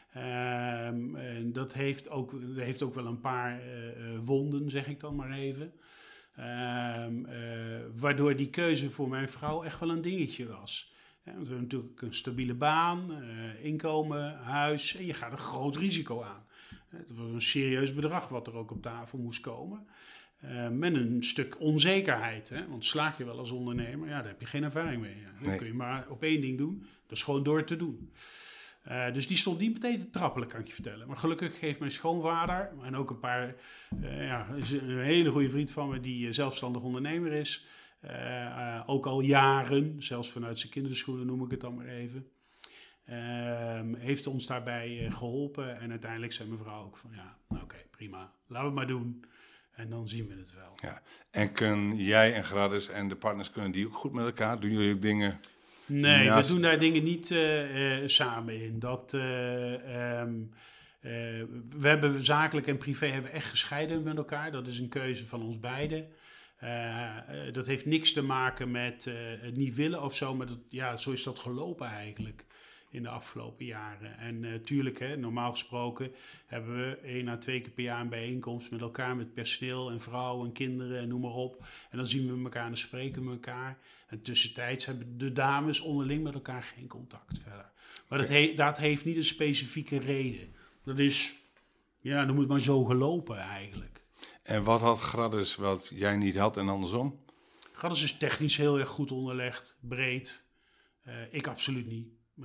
Uh, en dat heeft ook, dat heeft ook wel een paar uh, wonden, zeg ik dan maar even. Um, uh, waardoor die keuze voor mijn vrouw echt wel een dingetje was. Ja, want we hebben natuurlijk een stabiele baan, uh, inkomen, huis en je gaat een groot risico aan. Het was een serieus bedrag wat er ook op tafel moest komen. Uh, met een stuk onzekerheid. Hè? Want slaag je wel als ondernemer, ja, daar heb je geen ervaring mee. Ja. Dan nee. kun je maar op één ding doen, dat is gewoon door te doen. Uh, dus die stond niet meteen te trappelen, kan ik je vertellen. Maar gelukkig heeft mijn schoonvader en ook een paar, uh, ja, een hele goede vriend van me die zelfstandig ondernemer is. Uh, uh, ook al jaren, zelfs vanuit zijn kinderschoenen noem ik het dan maar even. Uh, heeft ons daarbij uh, geholpen. En uiteindelijk zei mijn vrouw ook van ja, nou oké, okay, prima, laten we het maar doen. En dan zien we het wel. Ja. En kun jij en Gradus en de partners, kunnen die ook goed met elkaar? Doen jullie ook dingen? Nee, naast... we doen daar dingen niet uh, uh, samen in. Dat, uh, um, uh, we hebben zakelijk en privé hebben we echt gescheiden met elkaar. Dat is een keuze van ons beiden. Uh, uh, dat heeft niks te maken met uh, het niet willen of zo. Maar dat, ja, zo is dat gelopen eigenlijk in de afgelopen jaren. En uh, tuurlijk, hè, normaal gesproken hebben we één à twee keer per jaar een bijeenkomst met elkaar, met personeel en vrouwen en kinderen en noem maar op. En dan zien we elkaar en dan spreken we elkaar. En tussentijds hebben de dames onderling met elkaar geen contact verder. Maar dat, he- dat heeft niet een specifieke reden. Dat is, ja, dan moet het maar zo gelopen eigenlijk. En wat had Gradus wat jij niet had en andersom? Gradus is technisch heel erg goed onderlegd, breed. Uh, ik absoluut niet. Uh,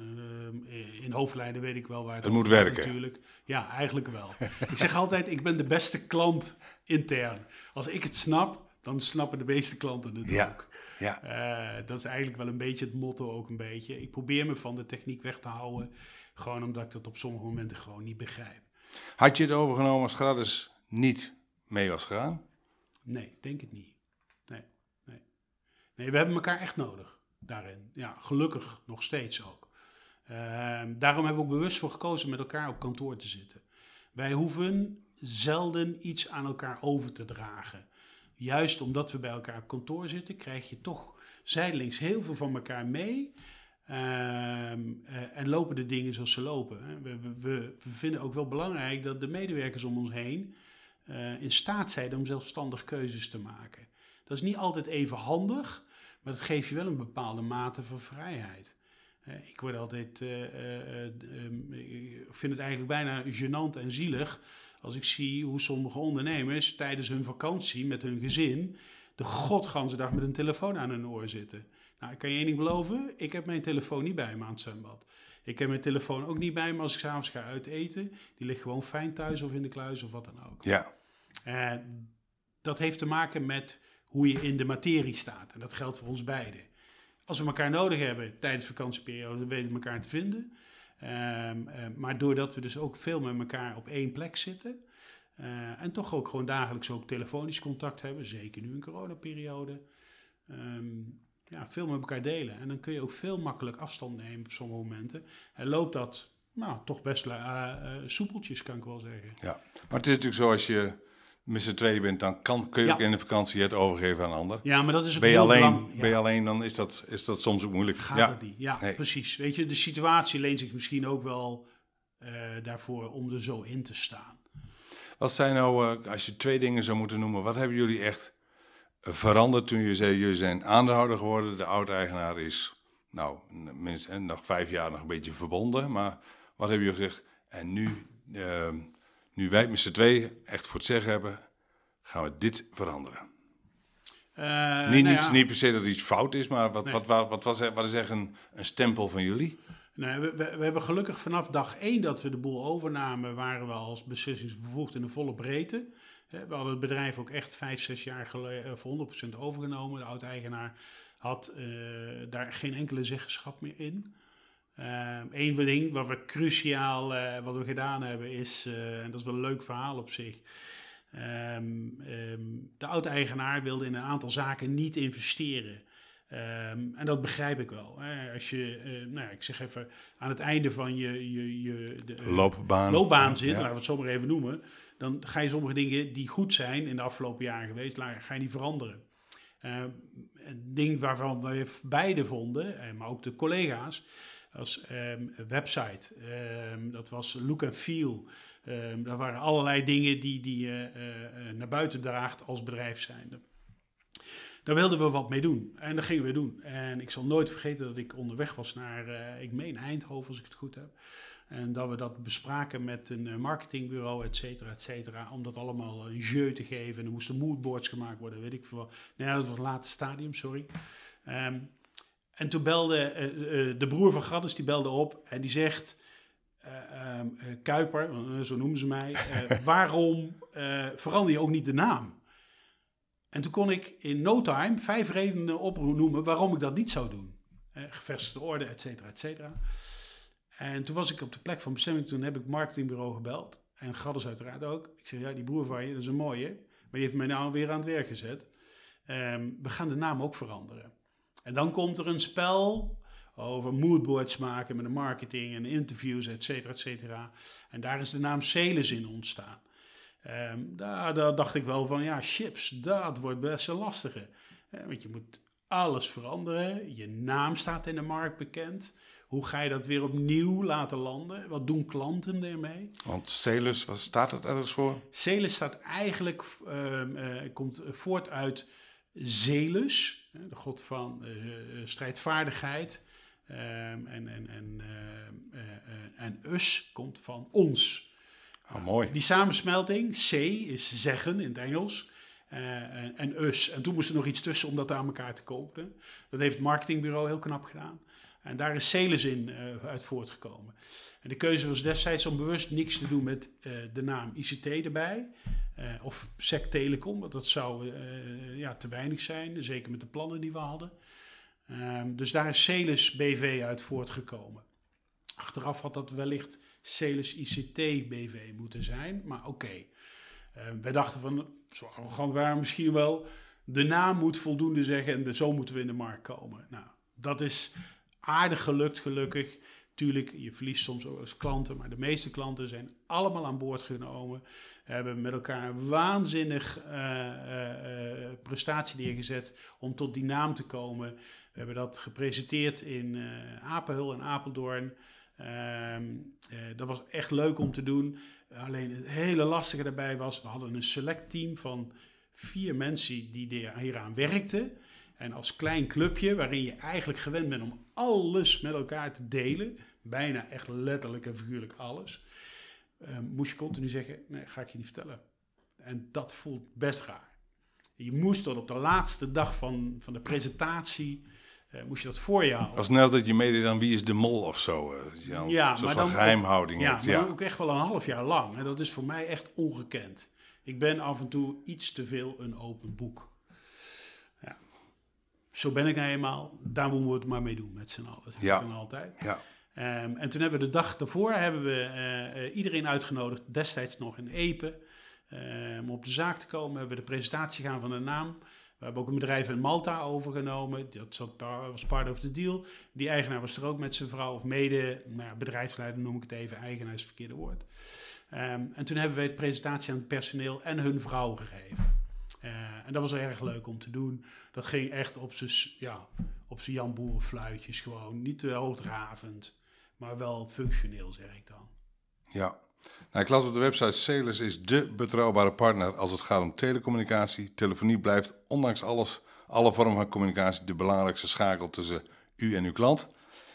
in hoofdlijnen weet ik wel waar het, het moet werken. Natuurlijk. Ja, eigenlijk wel. Ik zeg altijd, ik ben de beste klant intern. Als ik het snap, dan snappen de meeste klanten het ja. ook. Ja. Uh, dat is eigenlijk wel een beetje het motto ook een beetje. Ik probeer me van de techniek weg te houden. Gewoon omdat ik dat op sommige momenten gewoon niet begrijp. Had je het overgenomen als Gradus niet mee was gegaan? Nee, denk het niet. Nee, nee. Nee, we hebben elkaar echt nodig daarin. Ja, gelukkig nog steeds ook. Uh, daarom hebben we ook bewust voor gekozen met elkaar op kantoor te zitten. Wij hoeven zelden iets aan elkaar over te dragen. Juist omdat we bij elkaar op kantoor zitten, krijg je toch zijdelings heel veel van elkaar mee. Uh, uh, en lopen de dingen zoals ze lopen. We, we, we vinden ook wel belangrijk dat de medewerkers om ons heen uh, in staat zijn om zelfstandig keuzes te maken. Dat is niet altijd even handig, maar dat geeft je wel een bepaalde mate van vrijheid. Uh, ik word altijd, uh, uh, um, ik vind het eigenlijk bijna gênant en zielig als ik zie hoe sommige ondernemers tijdens hun vakantie met hun gezin de godganse dag met een telefoon aan hun oor zitten. Nou, ik kan je één ding beloven, ik heb mijn telefoon niet bij me aan het zwembad. Ik heb mijn telefoon ook niet bij me als ik 's avonds ga uiteten. Die ligt gewoon fijn thuis of in de kluis of wat dan ook. Ja. Uh, dat heeft te maken met hoe je in de materie staat. En dat geldt voor ons beiden. Als we elkaar nodig hebben tijdens de vakantieperiode, dan weten we elkaar te vinden. Um, uh, maar doordat we dus ook veel met elkaar op één plek zitten. Uh, en toch ook gewoon dagelijks ook telefonisch contact hebben. Zeker nu in coronaperiode. Um, ja, veel met elkaar delen. En dan kun je ook veel makkelijk afstand nemen op sommige momenten. En loopt dat nou, toch best uh, uh, soepeltjes, kan ik wel zeggen. Ja, maar het is natuurlijk zo als je met z'n tweeën bent, dan kan, kun je ja. ook in de vakantie het overgeven aan een ander. Ja, maar dat is ook ben je heel alleen, belang, ja. Ben je alleen, dan is dat, is dat soms ook moeilijk. Gaat ja. dat niet? Ja, nee. precies. Weet je, de situatie leent zich misschien ook wel uh, daarvoor om er zo in te staan. Wat zijn nou, uh, als je twee dingen zou moeten noemen, wat hebben jullie echt veranderd toen je zei, jullie zijn aandeelhouder geworden, de oud-eigenaar is, nou, minstens nog vijf jaar nog een beetje verbonden, maar wat hebben jullie gezegd? En nu, uh, nu wij met z'n tweeën echt voor het zeggen hebben, gaan we dit veranderen. Uh, niet, nou ja. niet, niet per se dat iets fout is, maar wat, nee. wat, wat, wat, was er, wat is echt een, een stempel van jullie? Nee, we, we, we hebben gelukkig vanaf dag één dat we de boel overnamen, waren we als beslissingsbevoegd in de volle breedte. We hadden het bedrijf ook echt vijf, zes jaar geleden voor honderd procent overgenomen. De oud-eigenaar had uh, daar geen enkele zeggenschap meer in. Uh, Eén ding wat we cruciaal uh, wat we gedaan hebben is, uh, en dat is wel een leuk verhaal op zich. Um, um, de oud-eigenaar wilde in een aantal zaken niet investeren. Um, en dat begrijp ik wel. Hè. Als je, uh, nou ja, ik zeg even, aan het einde van je, je, je de, uh, loopbaan, loopbaan zit, ja. laten we het zo maar even noemen, dan ga je sommige dingen die goed zijn in de afgelopen jaren geweest, ga je niet veranderen. Uh, een ding waarvan we beide vonden, maar ook de collega's, als um, website, um, dat was look and feel. Um, dat waren allerlei dingen die, die je uh, uh, naar buiten draagt als bedrijf zijnde. daar wilden we wat mee doen. En dat gingen we doen. En ik zal nooit vergeten dat ik onderweg was naar, uh, ik meen Eindhoven, als ik het goed heb. En dat we dat bespraken met een marketingbureau, et cetera, et cetera. Om dat allemaal een jeu te geven. En er moesten moodboards gemaakt worden, weet ik veel. Nee, dat was het late stadium, sorry. Um, en toen belde uh, uh, de broer van Gadders, die belde op en die zegt... Uh, um, uh, Kuiper, uh, zo noemen ze mij, uh, waarom uh, verander je ook niet de naam? En toen kon ik in no time vijf redenen opnoemen waarom ik dat niet zou doen. Uh, gevestigde orde, et cetera, et cetera. En toen was ik op de plek van bestemming, toen heb ik het marketingbureau gebeld. En Gadders uiteraard ook. Ik zeg, ja, die broer van je, dat is een mooie. Maar die heeft mij nou weer aan het werk gezet. Um, we gaan de naam ook veranderen. En dan komt er een spel over moodboards maken met de marketing en interviews, et cetera, et cetera. En daar is de naam Celis in ontstaan. Um, daar, daar dacht ik wel van, ja, chips, dat wordt best een lastige. Uh, want je moet alles veranderen. Je naam staat in de markt bekend. Hoe ga je dat weer opnieuw laten landen? Wat doen klanten ermee? Want Celis, wat staat het ergens voor? Celis staat eigenlijk, uh, uh, komt voort uit Zeus, de god van uh, strijdvaardigheid. Um, en, en, en, uh, uh, uh, en us komt van ons. Oh, mooi. Die samensmelting, C is zeggen in het Engels. Uh, en, en us. En toen moest er nog iets tussen om dat aan elkaar te koppelen. Dat heeft het marketingbureau heel knap gedaan. En daar is Celis in uh, uit voortgekomen. En de keuze was destijds om bewust niks te doen met uh, de naam I C T erbij. Uh, of S E C Telecom, want dat zou uh, ja, te weinig zijn. Zeker met de plannen die we hadden. Um, dus daar is Celis B V uit voortgekomen. Achteraf had dat wellicht Celis I C T B V moeten zijn, maar oké. Okay. Uh, wij dachten van, zo arrogant waren we misschien wel, de naam moet voldoende zeggen en de, zo moeten we in de markt komen. Nou, dat is aardig gelukt, gelukkig. Tuurlijk, je verliest soms ook als klanten, maar de meeste klanten zijn allemaal aan boord genomen. We hebben met elkaar een waanzinnig uh, uh, uh, prestatie neergezet om tot die naam te komen. We hebben dat gepresenteerd in uh, Apelhul en Apeldoorn. Uh, uh, dat was echt leuk om te doen. Alleen het hele lastige daarbij was, we hadden een select team van vier mensen die hieraan werkten. En als klein clubje, waarin je eigenlijk gewend bent om alles met elkaar te delen, bijna echt letterlijk en figuurlijk alles, uh, moest je continu zeggen, nee, ga ik je niet vertellen. En dat voelt best raar. Je moest dan op de laatste dag van, van de presentatie, uh, moest je dat voor je houden. Als net dat je meedeed dan Wie is de Mol of zo. Uh, ja, ja, een soort maar van dan geheimhouding. Ook, ja, hebt, maar ja. dan ook echt wel een half jaar lang. En dat is voor mij echt ongekend. Ik ben af en toe iets te veel een open boek. Ja. Zo ben ik nou eenmaal. Daar moeten we het maar mee doen met z'n allen. Dat ja. kan altijd. Ja. Um, en toen hebben we de dag daarvoor hebben we uh, uh, iedereen uitgenodigd, destijds nog in Epe, uh, om op de zaak te komen. We hebben de presentatie gaan van de naam. We hebben ook een bedrijf in Malta overgenomen. Dat zat, was part of the deal. Die eigenaar was er ook met zijn vrouw, of mede, nou ja, bedrijfsleider noem ik het even, eigenaar is het verkeerde woord. Um, en toen hebben we de presentatie aan het personeel en hun vrouw gegeven. Uh, en dat was erg leuk om te doen. Dat ging echt op zijn ja, op zijn Jan Boer fluitjes gewoon. Niet te hoogdravend, maar wel functioneel, zeg ik dan. Ja. Nou, ik las op de website, Celis is dé betrouwbare partner als het gaat om telecommunicatie. Telefonie blijft ondanks alles, alle vormen van communicatie de belangrijkste schakel tussen u en uw klant.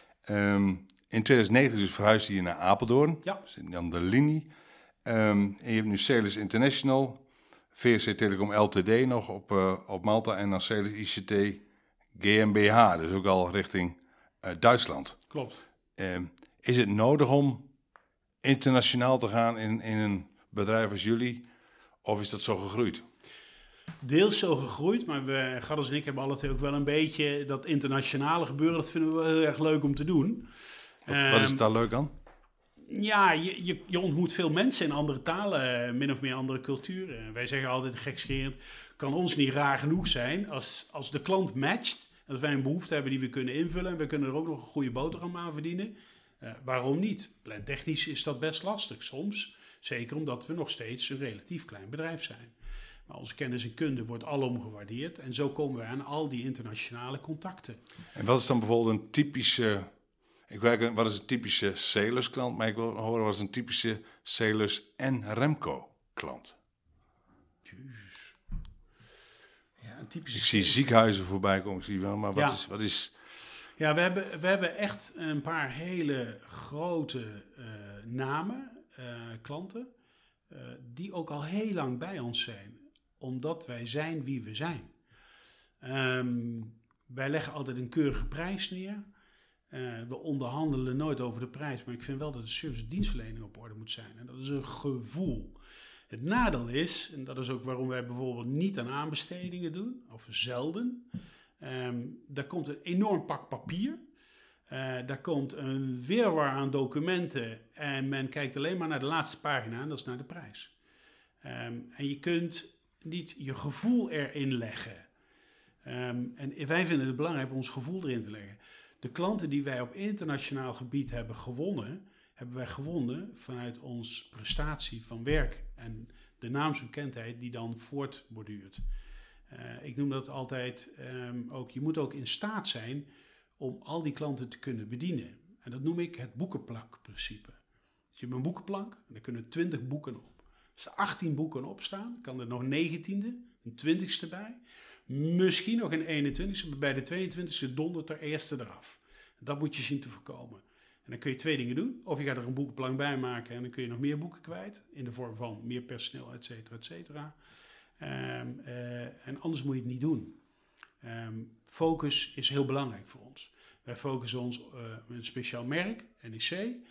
Um, in twintig negentien dus verhuisde je naar Apeldoorn. Ja. Zit aan de linie. Um, en je hebt nu Celis International, V S C Telecom L T D nog op, uh, op Malta en dan Celis I C T G m B H, dus ook al richting uh, Duitsland. Klopt. Um, is het nodig om internationaal te gaan in, in een bedrijf als jullie, of is dat zo gegroeid? Deels zo gegroeid, maar we, Gadders en ik hebben altijd ook wel een beetje dat internationale gebeuren, dat vinden we wel heel erg leuk om te doen. Wat, um, wat is het daar leuk aan? Ja, je, je, je ontmoet veel mensen in andere talen, min of meer andere culturen. Wij zeggen altijd gekscherend, kan ons niet raar genoeg zijn als, als de klant matcht, als wij een behoefte hebben die we kunnen invullen en we kunnen er ook nog een goede boterham aan verdienen. Uh, waarom niet? Plantechnisch is dat best lastig soms. Zeker omdat we nog steeds een relatief klein bedrijf zijn. Maar onze kennis en kunde wordt alom gewaardeerd. En zo komen we aan al die internationale contacten. En wat is dan bijvoorbeeld een typische... Ik weet, wat is een typische Celis klant? Maar ik wil horen, wat is een typische Celis en Remco klant? Ja, een typische Ik zie ziekenhuizen voorbij komen, ik zie wel, maar wat Ja. is... Wat is Ja, we hebben, we hebben echt een paar hele grote uh, namen, uh, klanten, uh, die ook al heel lang bij ons zijn. Omdat wij zijn wie we zijn. Um, wij leggen altijd een keurige prijs neer. Uh, we onderhandelen nooit over de prijs, maar ik vind wel dat de service dienstverlening op orde moet zijn. En dat is een gevoel. Het nadeel is, en dat is ook waarom wij bijvoorbeeld niet aan aanbestedingen doen, of zelden. Um, daar komt een enorm pak papier. Uh, daar komt een wirwar aan documenten en men kijkt alleen maar naar de laatste pagina en dat is naar de prijs. Um, en je kunt niet je gevoel erin leggen. Um, en wij vinden het belangrijk om ons gevoel erin te leggen. De klanten die wij op internationaal gebied hebben gewonnen, hebben wij gewonnen vanuit onze prestatie van werk en de naamsbekendheid die dan voortborduurt. Uh, ik noem dat altijd um, ook, je moet ook in staat zijn om al die klanten te kunnen bedienen. En dat noem ik het boekenplankprincipe. Dus je hebt een boekenplank, en daar kunnen twintig boeken op. Als er achttien boeken op staan, kan er nog negentiende, een twintigste bij. Misschien nog een eenentwintigste, maar bij de tweeëntwintigste dondert er eerste eraf. En dat moet je zien te voorkomen. En dan kun je twee dingen doen. Of je gaat er een boekenplank bij maken en dan kun je nog meer boeken kwijt. In de vorm van meer personeel, et cetera, et cetera. Um, uh, en anders moet je het niet doen. Um, focus is heel belangrijk voor ons. Wij focussen ons uh, met een speciaal merk, N E C. Um,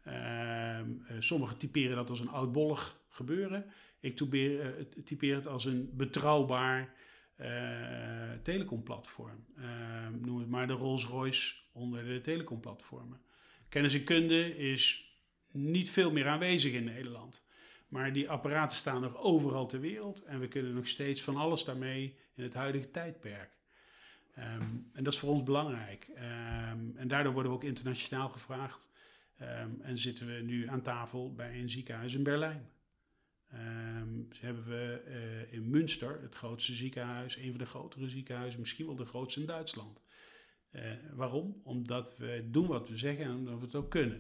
uh, sommigen typeren dat als een oudbollig gebeuren. Ik typeer, uh, typeer het als een betrouwbaar uh, telecomplatform. Uh, noem het maar de Rolls-Royce onder de telecomplatformen. Kennis en kunde is niet veel meer aanwezig in Nederland. Maar die apparaten staan nog overal ter wereld. En we kunnen nog steeds van alles daarmee in het huidige tijdperk. Um, en dat is voor ons belangrijk. Um, en daardoor worden we ook internationaal gevraagd. Um, en zitten we nu aan tafel bij een ziekenhuis in Berlijn. Um, dus hebben we uh, in Münster, het grootste ziekenhuis, een van de grotere ziekenhuizen, misschien wel de grootste in Duitsland. Uh, waarom? Omdat we doen wat we zeggen en omdat we het ook kunnen.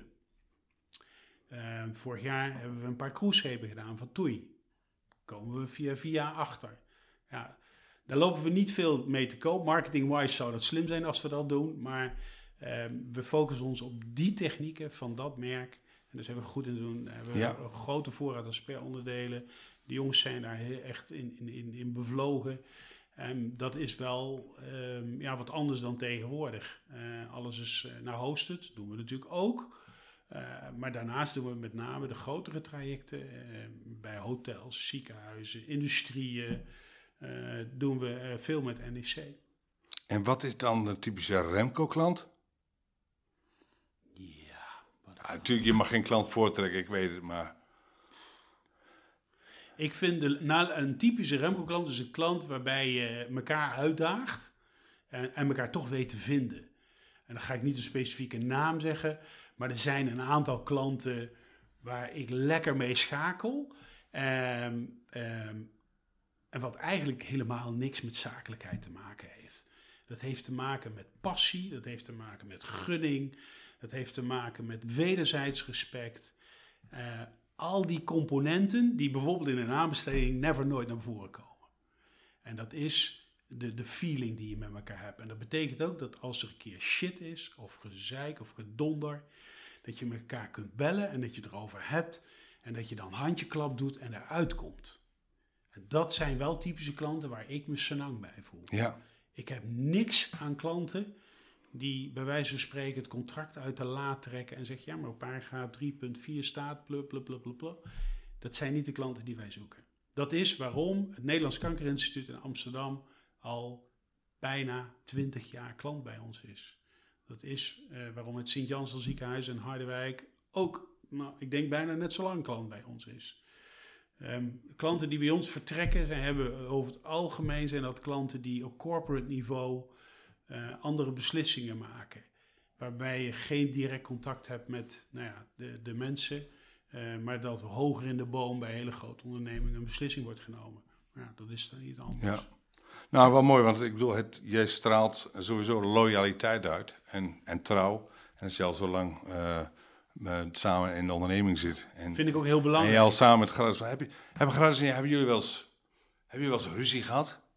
Uh, vorig jaar hebben we een paar cruiseschepen gedaan van TUI. Komen we via via achter. Ja, daar lopen we niet veel mee te koop. Marketing-wise zou dat slim zijn als we dat doen. Maar uh, we focussen ons op die technieken van dat merk. En daar zijn we goed in te doen. Daar hebben we ja. een grote voorraad aan spareonderdelen. De jongens zijn daar heel echt in, in, in, in bevlogen. Um, dat is wel um, ja, wat anders dan tegenwoordig. Uh, alles is uh, naar hosted. Dat doen we natuurlijk ook. Uh, maar daarnaast doen we met name de grotere trajecten. Uh, bij hotels, ziekenhuizen, industrieën. Uh, doen we uh, veel met N E C. En wat is dan de typische Remco-klant? Ja, ja, natuurlijk, je mag geen klant voortrekken, ik weet het, maar... Ik vind de, nou, een typische Remco-klant is een klant waarbij je elkaar uitdaagt en, en elkaar toch weet te vinden. En dan ga ik niet een specifieke naam zeggen, maar er zijn een aantal klanten waar ik lekker mee schakel. Um, um, en wat eigenlijk helemaal niks met zakelijkheid te maken heeft. Dat heeft te maken met passie, dat heeft te maken met gunning, dat heeft te maken met wederzijds respect. Uh, al die componenten die bijvoorbeeld in een aanbesteding never nooit naar voren komen. En dat is de, de feeling die je met elkaar hebt. En dat betekent ook dat als er een keer shit is, of gezeik, of gedonder, dat je met elkaar kunt bellen en dat je het erover hebt. En dat je dan handjeklap doet en eruit komt. En dat zijn wel typische klanten waar ik me senang bij voel. Ja. Ik heb niks aan klanten die bij wijze van spreken het contract uit de la trekken en zeggen, ja, maar op paragraaf drie punt vier staat, blub, blub, blub, blub, blub. Dat zijn niet de klanten die wij zoeken. Dat is waarom het Nederlands Kankerinstituut in Amsterdam al bijna twintig jaar klant bij ons is. Dat is uh, waarom het Sint-Jansel ziekenhuis in Harderwijk ook, nou, ik denk bijna net zo lang klant bij ons is. Um, klanten die bij ons vertrekken, zijn, hebben over het algemeen zijn dat klanten die op corporate niveau uh, andere beslissingen maken. Waarbij je geen direct contact hebt met nou ja, de, de mensen, uh, maar dat hoger in de boom bij hele grote ondernemingen een beslissing wordt genomen. Ja, dat is dan niet anders. Ja. Nou, wel mooi, want ik bedoel, het, jij straalt sowieso loyaliteit uit en, en trouw. En als je al zo lang uh, uh, samen in de onderneming zit. En, vind ik ook heel belangrijk. En je al samen met Gradus. Heb je, hebben Gradus en hebben jullie wel eens, hebben jullie wel eens ruzie gehad?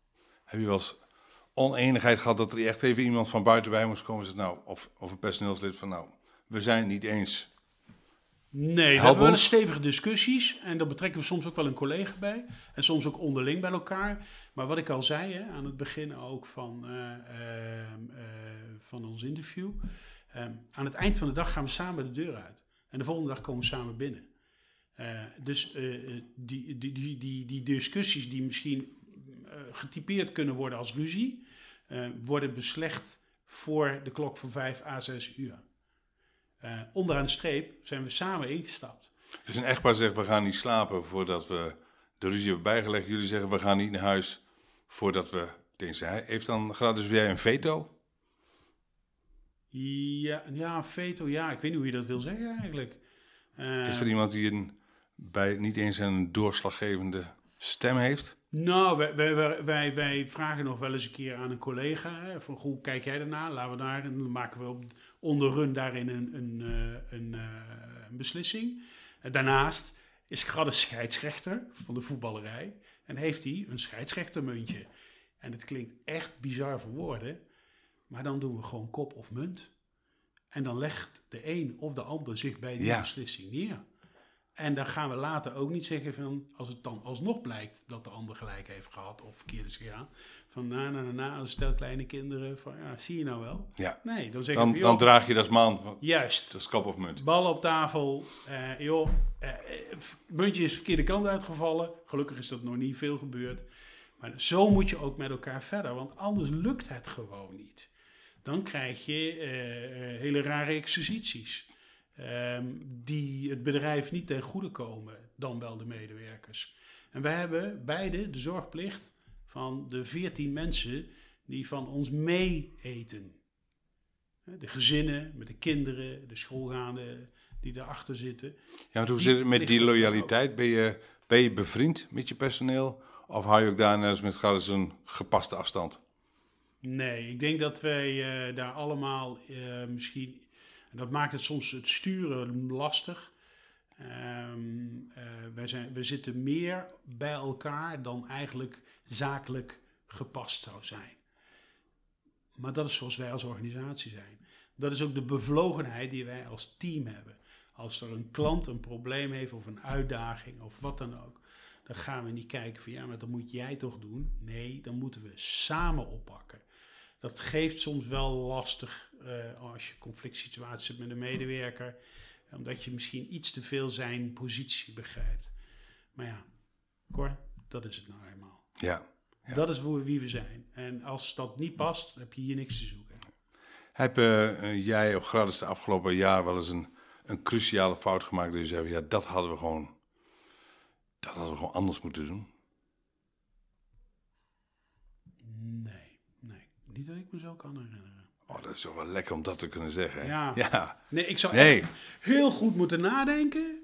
Heb je wel eens oneenigheid gehad dat er echt even iemand van buiten bij moest komen? Nou, of, of een personeelslid van nou, we zijn het niet eens. Nee, we Help hebben wel ons. eens stevige discussies. En daar betrekken we soms ook wel een collega bij. En soms ook onderling bij elkaar. Maar wat ik al zei hè, aan het begin ook van, uh, uh, uh, van ons interview. Um, aan het eind van de dag gaan we samen de deur uit. En de volgende dag komen we samen binnen. Uh, dus uh, die, die, die, die, die discussies die misschien uh, getypeerd kunnen worden als ruzie, uh, worden beslecht voor de klok van vijf à zes uur. Uh, onderaan de streep zijn we samen ingestapt. Dus een echtpaar zegt, we gaan niet slapen voordat we de ruzie hebben bijgelegd. Jullie zeggen, we gaan niet naar huis voordat we dingen zijn. Heeft dan gratis dus jij een veto? Ja, ja, een veto, ja. Ik weet niet hoe je dat wil zeggen eigenlijk. Uh, Is er iemand die een, bij niet eens een doorslaggevende stem heeft? Nou, wij, wij, wij, wij vragen nog wel eens een keer aan een collega. Hè, van, hoe kijk jij daarna? Laten we daar, en dan maken we op, onder run daarin een, een, een, een, een beslissing. En daarnaast is Gradde scheidsrechter van de voetballerij. En heeft hij een scheidsrechtermuntje. En het klinkt echt bizar voor woorden. Maar dan doen we gewoon kop of munt. En dan legt de een of de ander zich bij die ja. beslissing neer. En dan gaan we later ook niet zeggen van, als het dan alsnog blijkt dat de ander gelijk heeft gehad of verkeerd is gegaan. Van na, na, na, na, als stel kleine kinderen, van ja, zie je nou wel? Ja. Nee, dan zeggen dan, we van, dan joh, draag je dat als man. juist. Dat is kop of munt. Bal op tafel, uh, joh, uh, muntje is de verkeerde kant uitgevallen. Gelukkig is dat nog niet veel gebeurd. Maar zo moet je ook met elkaar verder, want anders lukt het gewoon niet. Dan krijg je uh, hele rare exercities. Um, die het bedrijf niet ten goede komen, dan wel de medewerkers. En wij hebben beide de zorgplicht van de veertien mensen die van ons mee eten. De gezinnen, met de kinderen, de schoolgaanden die daarachter zitten. Ja, maar hoe zit het met die loyaliteit? Ben je, ben je bevriend met je personeel? Of hou je ook daar net als met Gradde een gepaste afstand? Nee, ik denk dat wij uh, daar allemaal uh, misschien... En dat maakt het soms het sturen lastig. Um, uh, wij, zijn, we zitten meer bij elkaar dan eigenlijk zakelijk gepast zou zijn. Maar dat is zoals wij als organisatie zijn. Dat is ook de bevlogenheid die wij als team hebben. Als er een klant een probleem heeft of een uitdaging of wat dan ook, dan gaan we niet kijken van ja, maar dat moet jij toch doen. Nee, dan moeten we samen oppakken. Dat geeft soms wel lastig uh, als je conflict situaties hebt met een medewerker. Omdat je misschien iets te veel zijn positie begrijpt. Maar ja, Cor, dat is het nou eenmaal. Ja, ja. Dat is wie we zijn. En als dat niet past, heb je hier niks te zoeken. Heb uh, jij op Gradde de afgelopen jaar wel eens een, een cruciale fout gemaakt? Dat je zei, ja, dat hadden we gewoon, dat hadden we gewoon anders moeten doen? Nee, nee. Niet dat ik me zo kan herinneren. Oh, dat is toch wel lekker om dat te kunnen zeggen. Hè? Ja. ja. Nee, ik zou nee. echt heel goed moeten nadenken.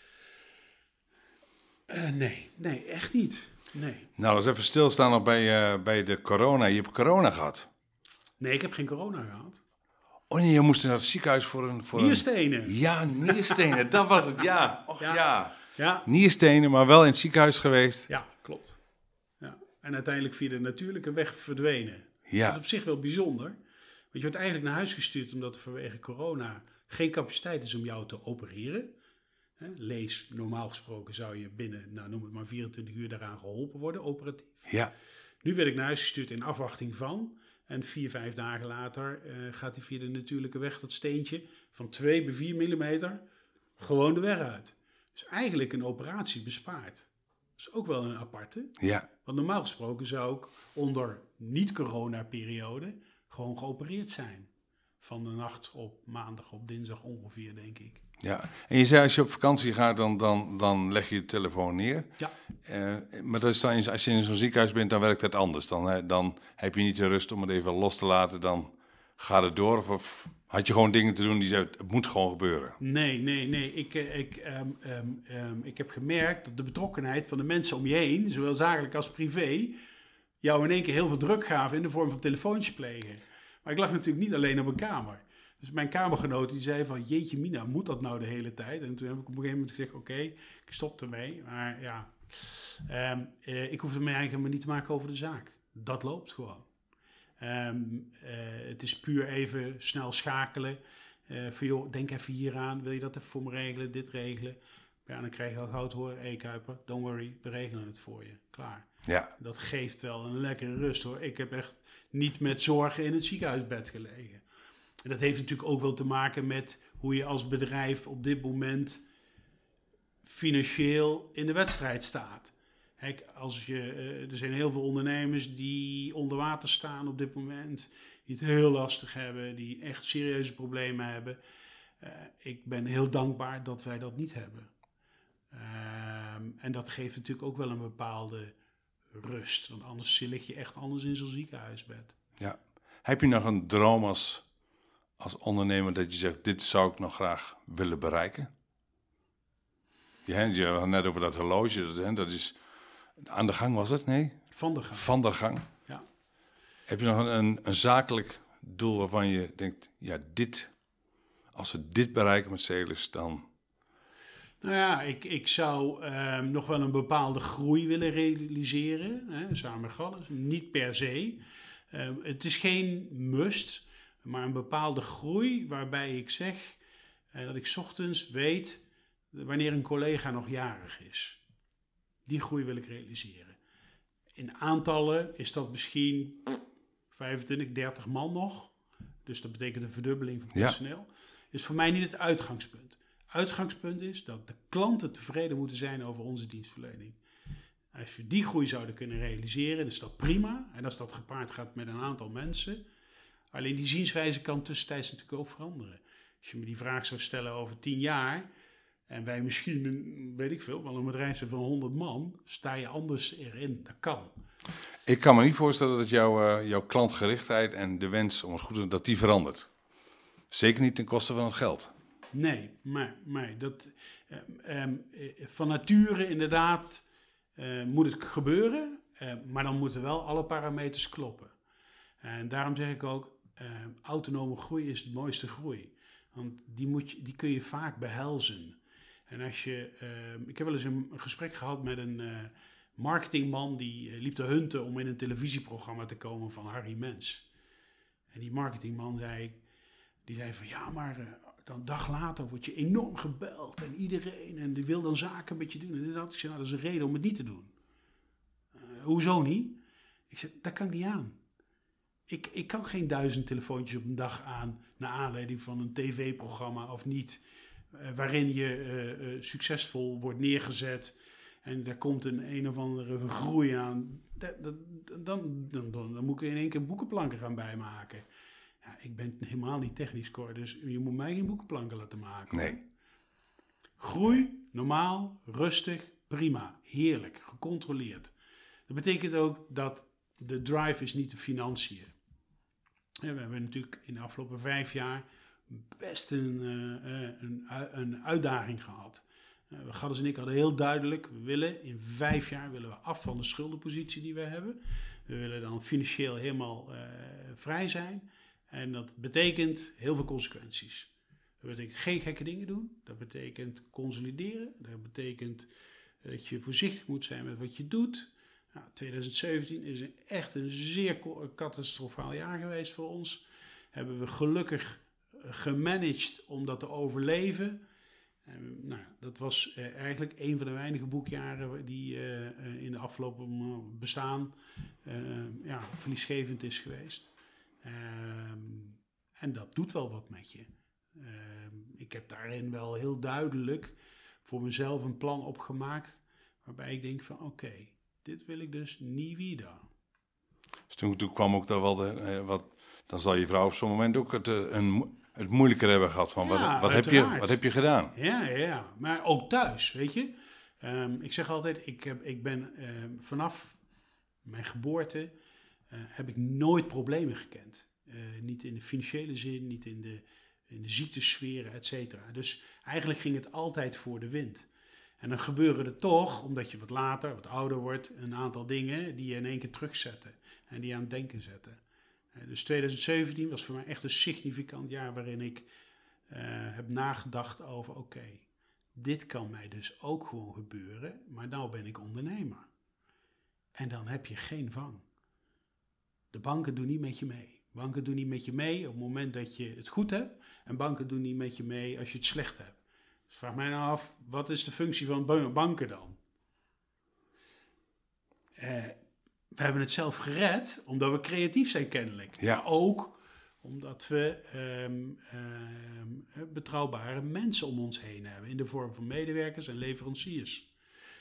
Uh, nee, nee, echt niet. Nee. Nou, laten we even stilstaan nog bij, uh, bij de corona. Je hebt corona gehad. Nee, ik heb geen corona gehad. Oh nee, je moest naar het ziekenhuis voor een... Voor nierstenen. Een... Ja, nierstenen, dat was het, ja. Och, ja. ja. ja. Nierstenen, maar wel in het ziekenhuis geweest. Ja, klopt. Ja. En uiteindelijk via de natuurlijke weg verdwenen. Ja. Dat is op zich wel bijzonder. Want je wordt eigenlijk naar huis gestuurd omdat er vanwege corona geen capaciteit is om jou te opereren. Lees, normaal gesproken zou je binnen, nou noem het maar vierentwintig uur daaraan geholpen worden, operatief. Ja. Nu werd ik naar huis gestuurd in afwachting van. En vier, vijf dagen later uh, gaat hij via de natuurlijke weg, dat steentje, van twee bij vier millimeter, gewoon de weg uit. Dus eigenlijk een operatie bespaard. Dat is ook wel een aparte. Ja. Want normaal gesproken zou ik onder niet-corona-periode gewoon geopereerd zijn. Van de nacht op maandag op dinsdag ongeveer, denk ik. Ja, en je zei als je op vakantie gaat, dan, dan, dan leg je je telefoon neer. Ja. Uh, maar dat is dan, als je in zo'n ziekenhuis bent, dan werkt het anders. Dan, dan heb je niet de rust om het even los te laten, dan gaat het door. Of, of had je gewoon dingen te doen die zei, het moet gewoon gebeuren? Nee, nee, nee. Ik, ik, um, um, um, ik heb gemerkt dat de betrokkenheid van de mensen om je heen, zowel zakelijk als privé, jou in één keer heel veel druk gaven in de vorm van telefoontjes plegen. Maar ik lag natuurlijk niet alleen op een kamer. Dus mijn kamergenoot die zei van, jeetje mina, moet dat nou de hele tijd? En toen heb ik op een gegeven moment gezegd, oké, okay, ik stop ermee. Maar ja, um, uh, ik hoefde me eigenlijk maar niet te maken over de zaak. Dat loopt gewoon. Um, uh, het is puur even snel schakelen. Uh, van joh, denk even hier aan. Wil je dat even voor me regelen? Dit regelen? Ja, dan krijg je al gauw te horen. Hé hey, Kuiper, don't worry. We regelen het voor je. Klaar. Ja. Dat geeft wel een lekkere rust hoor. Ik heb echt niet met zorgen in het ziekenhuisbed gelegen. En dat heeft natuurlijk ook wel te maken met hoe je als bedrijf op dit moment financieel in de wedstrijd staat. Kijk, als je, uh, er zijn heel veel ondernemers die onder water staan op dit moment, die het heel lastig hebben, die echt serieuze problemen hebben. Uh, ik ben heel dankbaar dat wij dat niet hebben. Uh, en dat geeft natuurlijk ook wel een bepaalde rust, want anders lig je echt anders in zo'n ziekenhuisbed. Ja. Heb je nog een droom als, als ondernemer dat je zegt, dit zou ik nog graag willen bereiken? Je, je had net over dat horloge, dat, dat is aan de gang was het, nee? Van de gang. Van de gang. Ja. Heb je nog een, een, een zakelijk doel waarvan je denkt, ja, dit, als we dit bereiken met Celis, dan... Nou ja, ik, ik zou uh, nog wel een bepaalde groei willen realiseren, hè, samen met Galles. Niet per se. Uh, het is geen must, maar een bepaalde groei waarbij ik zeg uh, dat ik 's ochtends weet wanneer een collega nog jarig is. Die groei wil ik realiseren. In aantallen is dat misschien vijfentwintig, dertig man nog. Dus dat betekent een verdubbeling van personeel. Ja. Is voor mij niet het uitgangspunt. Uitgangspunt is dat de klanten tevreden moeten zijn over onze dienstverlening. Als we die groei zouden kunnen realiseren, dan is dat prima. En als dat gepaard gaat met een aantal mensen. Alleen die zienswijze kan tussentijds natuurlijk ook veranderen. Als je me die vraag zou stellen over tien jaar... en wij misschien, weet ik veel, wel een bedrijf van honderd man... sta je anders erin. Dat kan. Ik kan me niet voorstellen dat jouw, uh, jouw klantgerichtheid en de wens om het goed te doen, dat die verandert. Zeker niet ten koste van het geld. Nee, maar, maar dat, uh, um, uh, van nature inderdaad uh, moet het gebeuren, uh, maar dan moeten wel alle parameters kloppen. En daarom zeg ik ook, uh, autonome groei is de mooiste groei. Want die, moet je, die kun je vaak behelzen. En als je, uh, ik heb wel eens een, een gesprek gehad met een uh, marketingman die uh, liep te hunten om in een televisieprogramma te komen van Harry Mens. En die marketingman zei, die zei van ja, maar... Uh, Dan een dag later word je enorm gebeld en iedereen en die wil dan zaken met je doen. En dat, ik zei, nou, dat is een reden om het niet te doen. Uh, hoezo niet? Ik zei, dat kan ik niet aan. Ik, ik kan geen duizend telefoontjes op een dag aan naar aanleiding van een tv-programma of niet. Uh, waarin je uh, uh, succesvol wordt neergezet en daar komt een een of andere groei aan. Dat, dat, dan, dan, dan, dan moet ik in één keer boekenplanken gaan bijmaken. Ja, ik ben helemaal niet technisch, Cor, dus je moet mij geen boekenplanken laten maken. Nee. Groei, normaal, rustig, prima, heerlijk, gecontroleerd. Dat betekent ook dat de drive is niet de financiën. En we hebben natuurlijk in de afgelopen vijf jaar best een, uh, een, een uitdaging gehad. Uh, Gaddes en ik hadden heel duidelijk, we willen in vijf jaar willen we af van de schuldenpositie die we hebben. We willen dan financieel helemaal uh, vrij zijn. En dat betekent heel veel consequenties. Dat betekent geen gekke dingen doen. Dat betekent consolideren. Dat betekent dat je voorzichtig moet zijn met wat je doet. Nou, twintig zeventien is een, echt een zeer catastrofaal jaar geweest voor ons. Hebben we gelukkig gemanaged om dat te overleven. En, nou, dat was uh, eigenlijk een van de weinige boekjaren die uh, uh, in de afgelopen bestaan uh, ja, verliesgevend is geweest. Um, en dat doet wel wat met je. Um, ik heb daarin wel heel duidelijk voor mezelf een plan opgemaakt waarbij ik denk van oké, okay, dit wil ik dus niet weer. Dus toen, toen kwam ook daar wel de, eh, wat, dan zal je vrouw op zo'n moment ook het, een, het moeilijker hebben gehad van ja, wat, wat, heb je, wat heb je gedaan? Ja, ja, ja, maar ook thuis, weet je. Um, ik zeg altijd, ik, heb, ik ben um, vanaf mijn geboorte Uh, heb ik nooit problemen gekend. Uh, niet in de financiële zin, niet in de, in de ziektesferen, et cetera. Dus eigenlijk ging het altijd voor de wind. En dan gebeuren er toch, omdat je wat later, wat ouder wordt, een aantal dingen die je in één keer terugzetten. En die je aan het denken zetten. Uh, dus twintig zeventien was voor mij echt een significant jaar waarin ik uh, heb nagedacht over, oké, okay, dit kan mij dus ook gewoon gebeuren, maar nou ben ik ondernemer. En dan heb je geen vang. De banken doen niet met je mee. Banken doen niet met je mee op het moment dat je het goed hebt. En banken doen niet met je mee als je het slecht hebt. Dus vraag mij nou af, wat is de functie van banken dan? Uh, we hebben het zelf gered, omdat we creatief zijn kennelijk. Ja. Maar ook omdat we um, um, betrouwbare mensen om ons heen hebben. In de vorm van medewerkers en leveranciers.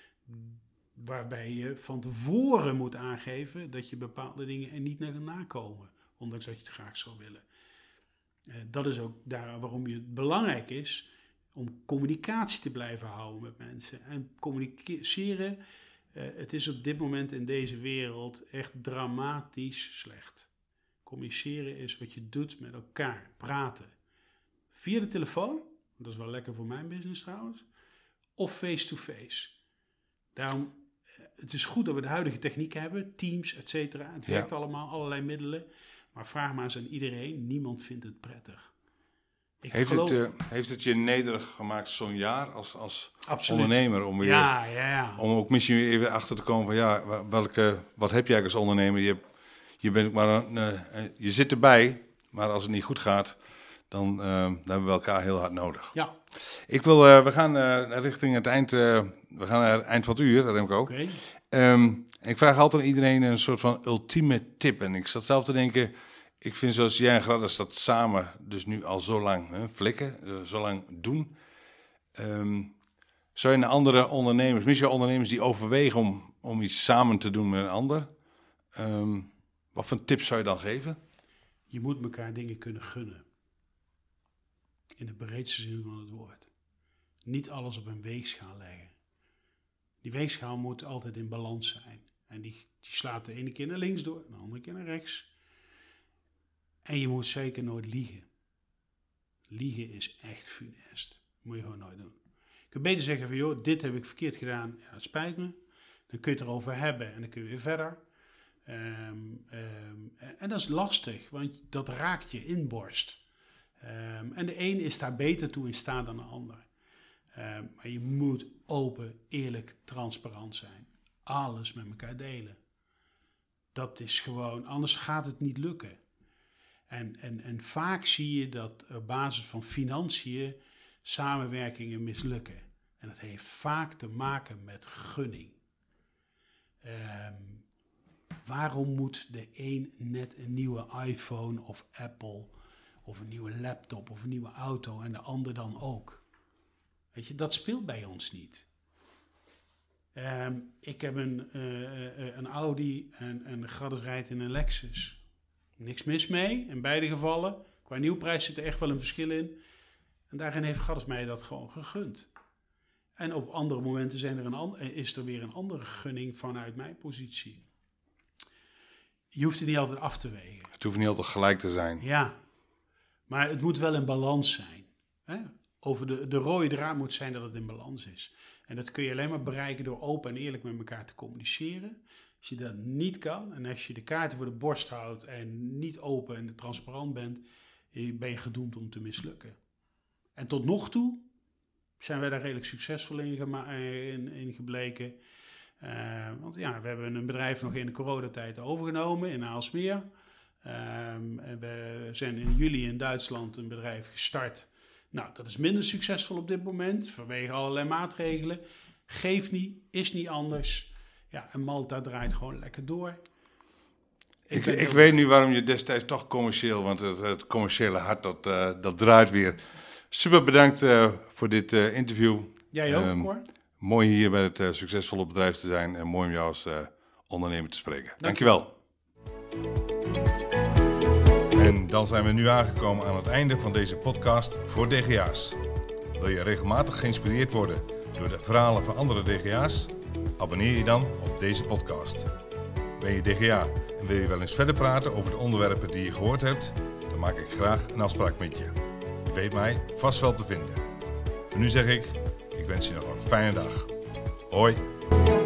Waarbij je van tevoren moet aangeven dat je bepaalde dingen er niet naar kan nakomen. Ondanks dat je het graag zou willen. Uh, dat is ook daar waarom het belangrijk is om communicatie te blijven houden met mensen. En communiceren, uh, het is op dit moment in deze wereld echt dramatisch slecht. Communiceren is wat je doet met elkaar, praten. Via de telefoon, dat is wel lekker voor mijn business trouwens, of face-to-face. Daarom, uh, het is goed dat we de huidige techniek hebben, Teams, et cetera. Het werkt ja. allemaal, allerlei middelen. Maar vraag maar eens aan iedereen, niemand vindt het prettig. Ik heeft, geloof... het, uh, heeft het je nederig gemaakt zo'n jaar als, als Absoluut. ondernemer? Om, weer, ja, ja, ja. om ook misschien weer even achter te komen van ja, welke, wat heb jij als ondernemer? Je, je, bent maar een, uh, je zit erbij, maar als het niet goed gaat, dan, uh, dan hebben we elkaar heel hard nodig. Ja. Ik wil, uh, we gaan uh, richting het eind, uh, we gaan naar het eind van het uur, Remco. Oké. Okay. Um, ik vraag altijd aan iedereen een soort van ultieme tip. En ik zat zelf te denken, ik vind zoals jij en Gladys dat samen dus nu al zo lang hè, flikken, uh, zo lang doen. Um, zou je naar andere ondernemers, misschien ondernemers die overwegen om, om iets samen te doen met een ander, um, wat voor tips zou je dan geven? Je moet elkaar dingen kunnen gunnen. In de breedste zin van het woord. Niet alles op een weegschaal leggen. Die weegschaal moet altijd in balans zijn. En die, die slaat de ene keer naar links door, de andere keer naar rechts. En je moet zeker nooit liegen. Liegen is echt funest. Dat moet je gewoon nooit doen. Je kunt beter zeggen van, joh, dit heb ik verkeerd gedaan. Ja, het spijt me. Dan kun je het erover hebben en dan kun je weer verder. Um, um, en dat is lastig, want dat raakt je inborst. Um, en de een is daar beter toe in staat dan de ander. Um, maar je moet open, eerlijk, transparant zijn. Alles met elkaar delen. Dat is gewoon, anders gaat het niet lukken. En, en, en vaak zie je dat op basis van financiën samenwerkingen mislukken. En dat heeft vaak te maken met gunning. Um, waarom moet de een net een nieuwe iPhone of Apple of een nieuwe laptop of een nieuwe auto en de ander dan ook? Weet je, dat speelt bij ons niet. Um, ik heb een, uh, een Audi en, en Gladys rijdt in een Lexus. Niks mis mee, in beide gevallen. Qua nieuwprijs zit er echt wel een verschil in. En daarin heeft Gladys mij dat gewoon gegund. En op andere momenten zijn er een an- is er weer een andere gunning vanuit mijn positie. Je hoeft het niet altijd af te wegen. Het hoeft niet altijd gelijk te zijn. Ja, maar het moet wel in balans zijn. Hè? Over de, de rode draad moet zijn dat het in balans is. En dat kun je alleen maar bereiken door open en eerlijk met elkaar te communiceren. Als je dat niet kan en als je de kaarten voor de borst houdt en niet open en transparant bent, ben je gedoemd om te mislukken. En tot nog toe zijn wij daar redelijk succesvol in, gema- in, in gebleken. Uh, want ja, we hebben een bedrijf nog in de coronatijd overgenomen in Aalsmeer. Um, en we zijn in juli in Duitsland een bedrijf gestart. Nou, dat is minder succesvol op dit moment vanwege allerlei maatregelen. Geeft niet, is niet anders. Ja, en Malta draait gewoon lekker door. Ik, ik, ik weet nu waarom je destijds toch commercieel, want het, het commerciële hart, dat, uh, dat draait weer. Super bedankt uh, voor dit uh, interview. Jij ook, um, hoor. Mooi hier bij het uh, succesvolle bedrijf te zijn en mooi om jou als uh, ondernemer te spreken. Dankjewel. En dan zijn we nu aangekomen aan het einde van deze podcast voor D G A's. Wil je regelmatig geïnspireerd worden door de verhalen van andere D G A's? Abonneer je dan op deze podcast. Ben je D G A en wil je wel eens verder praten over de onderwerpen die je gehoord hebt? Dan maak ik graag een afspraak met je. Je weet mij vast wel te vinden. Voor nu zeg ik, ik wens je nog een fijne dag. Hoi!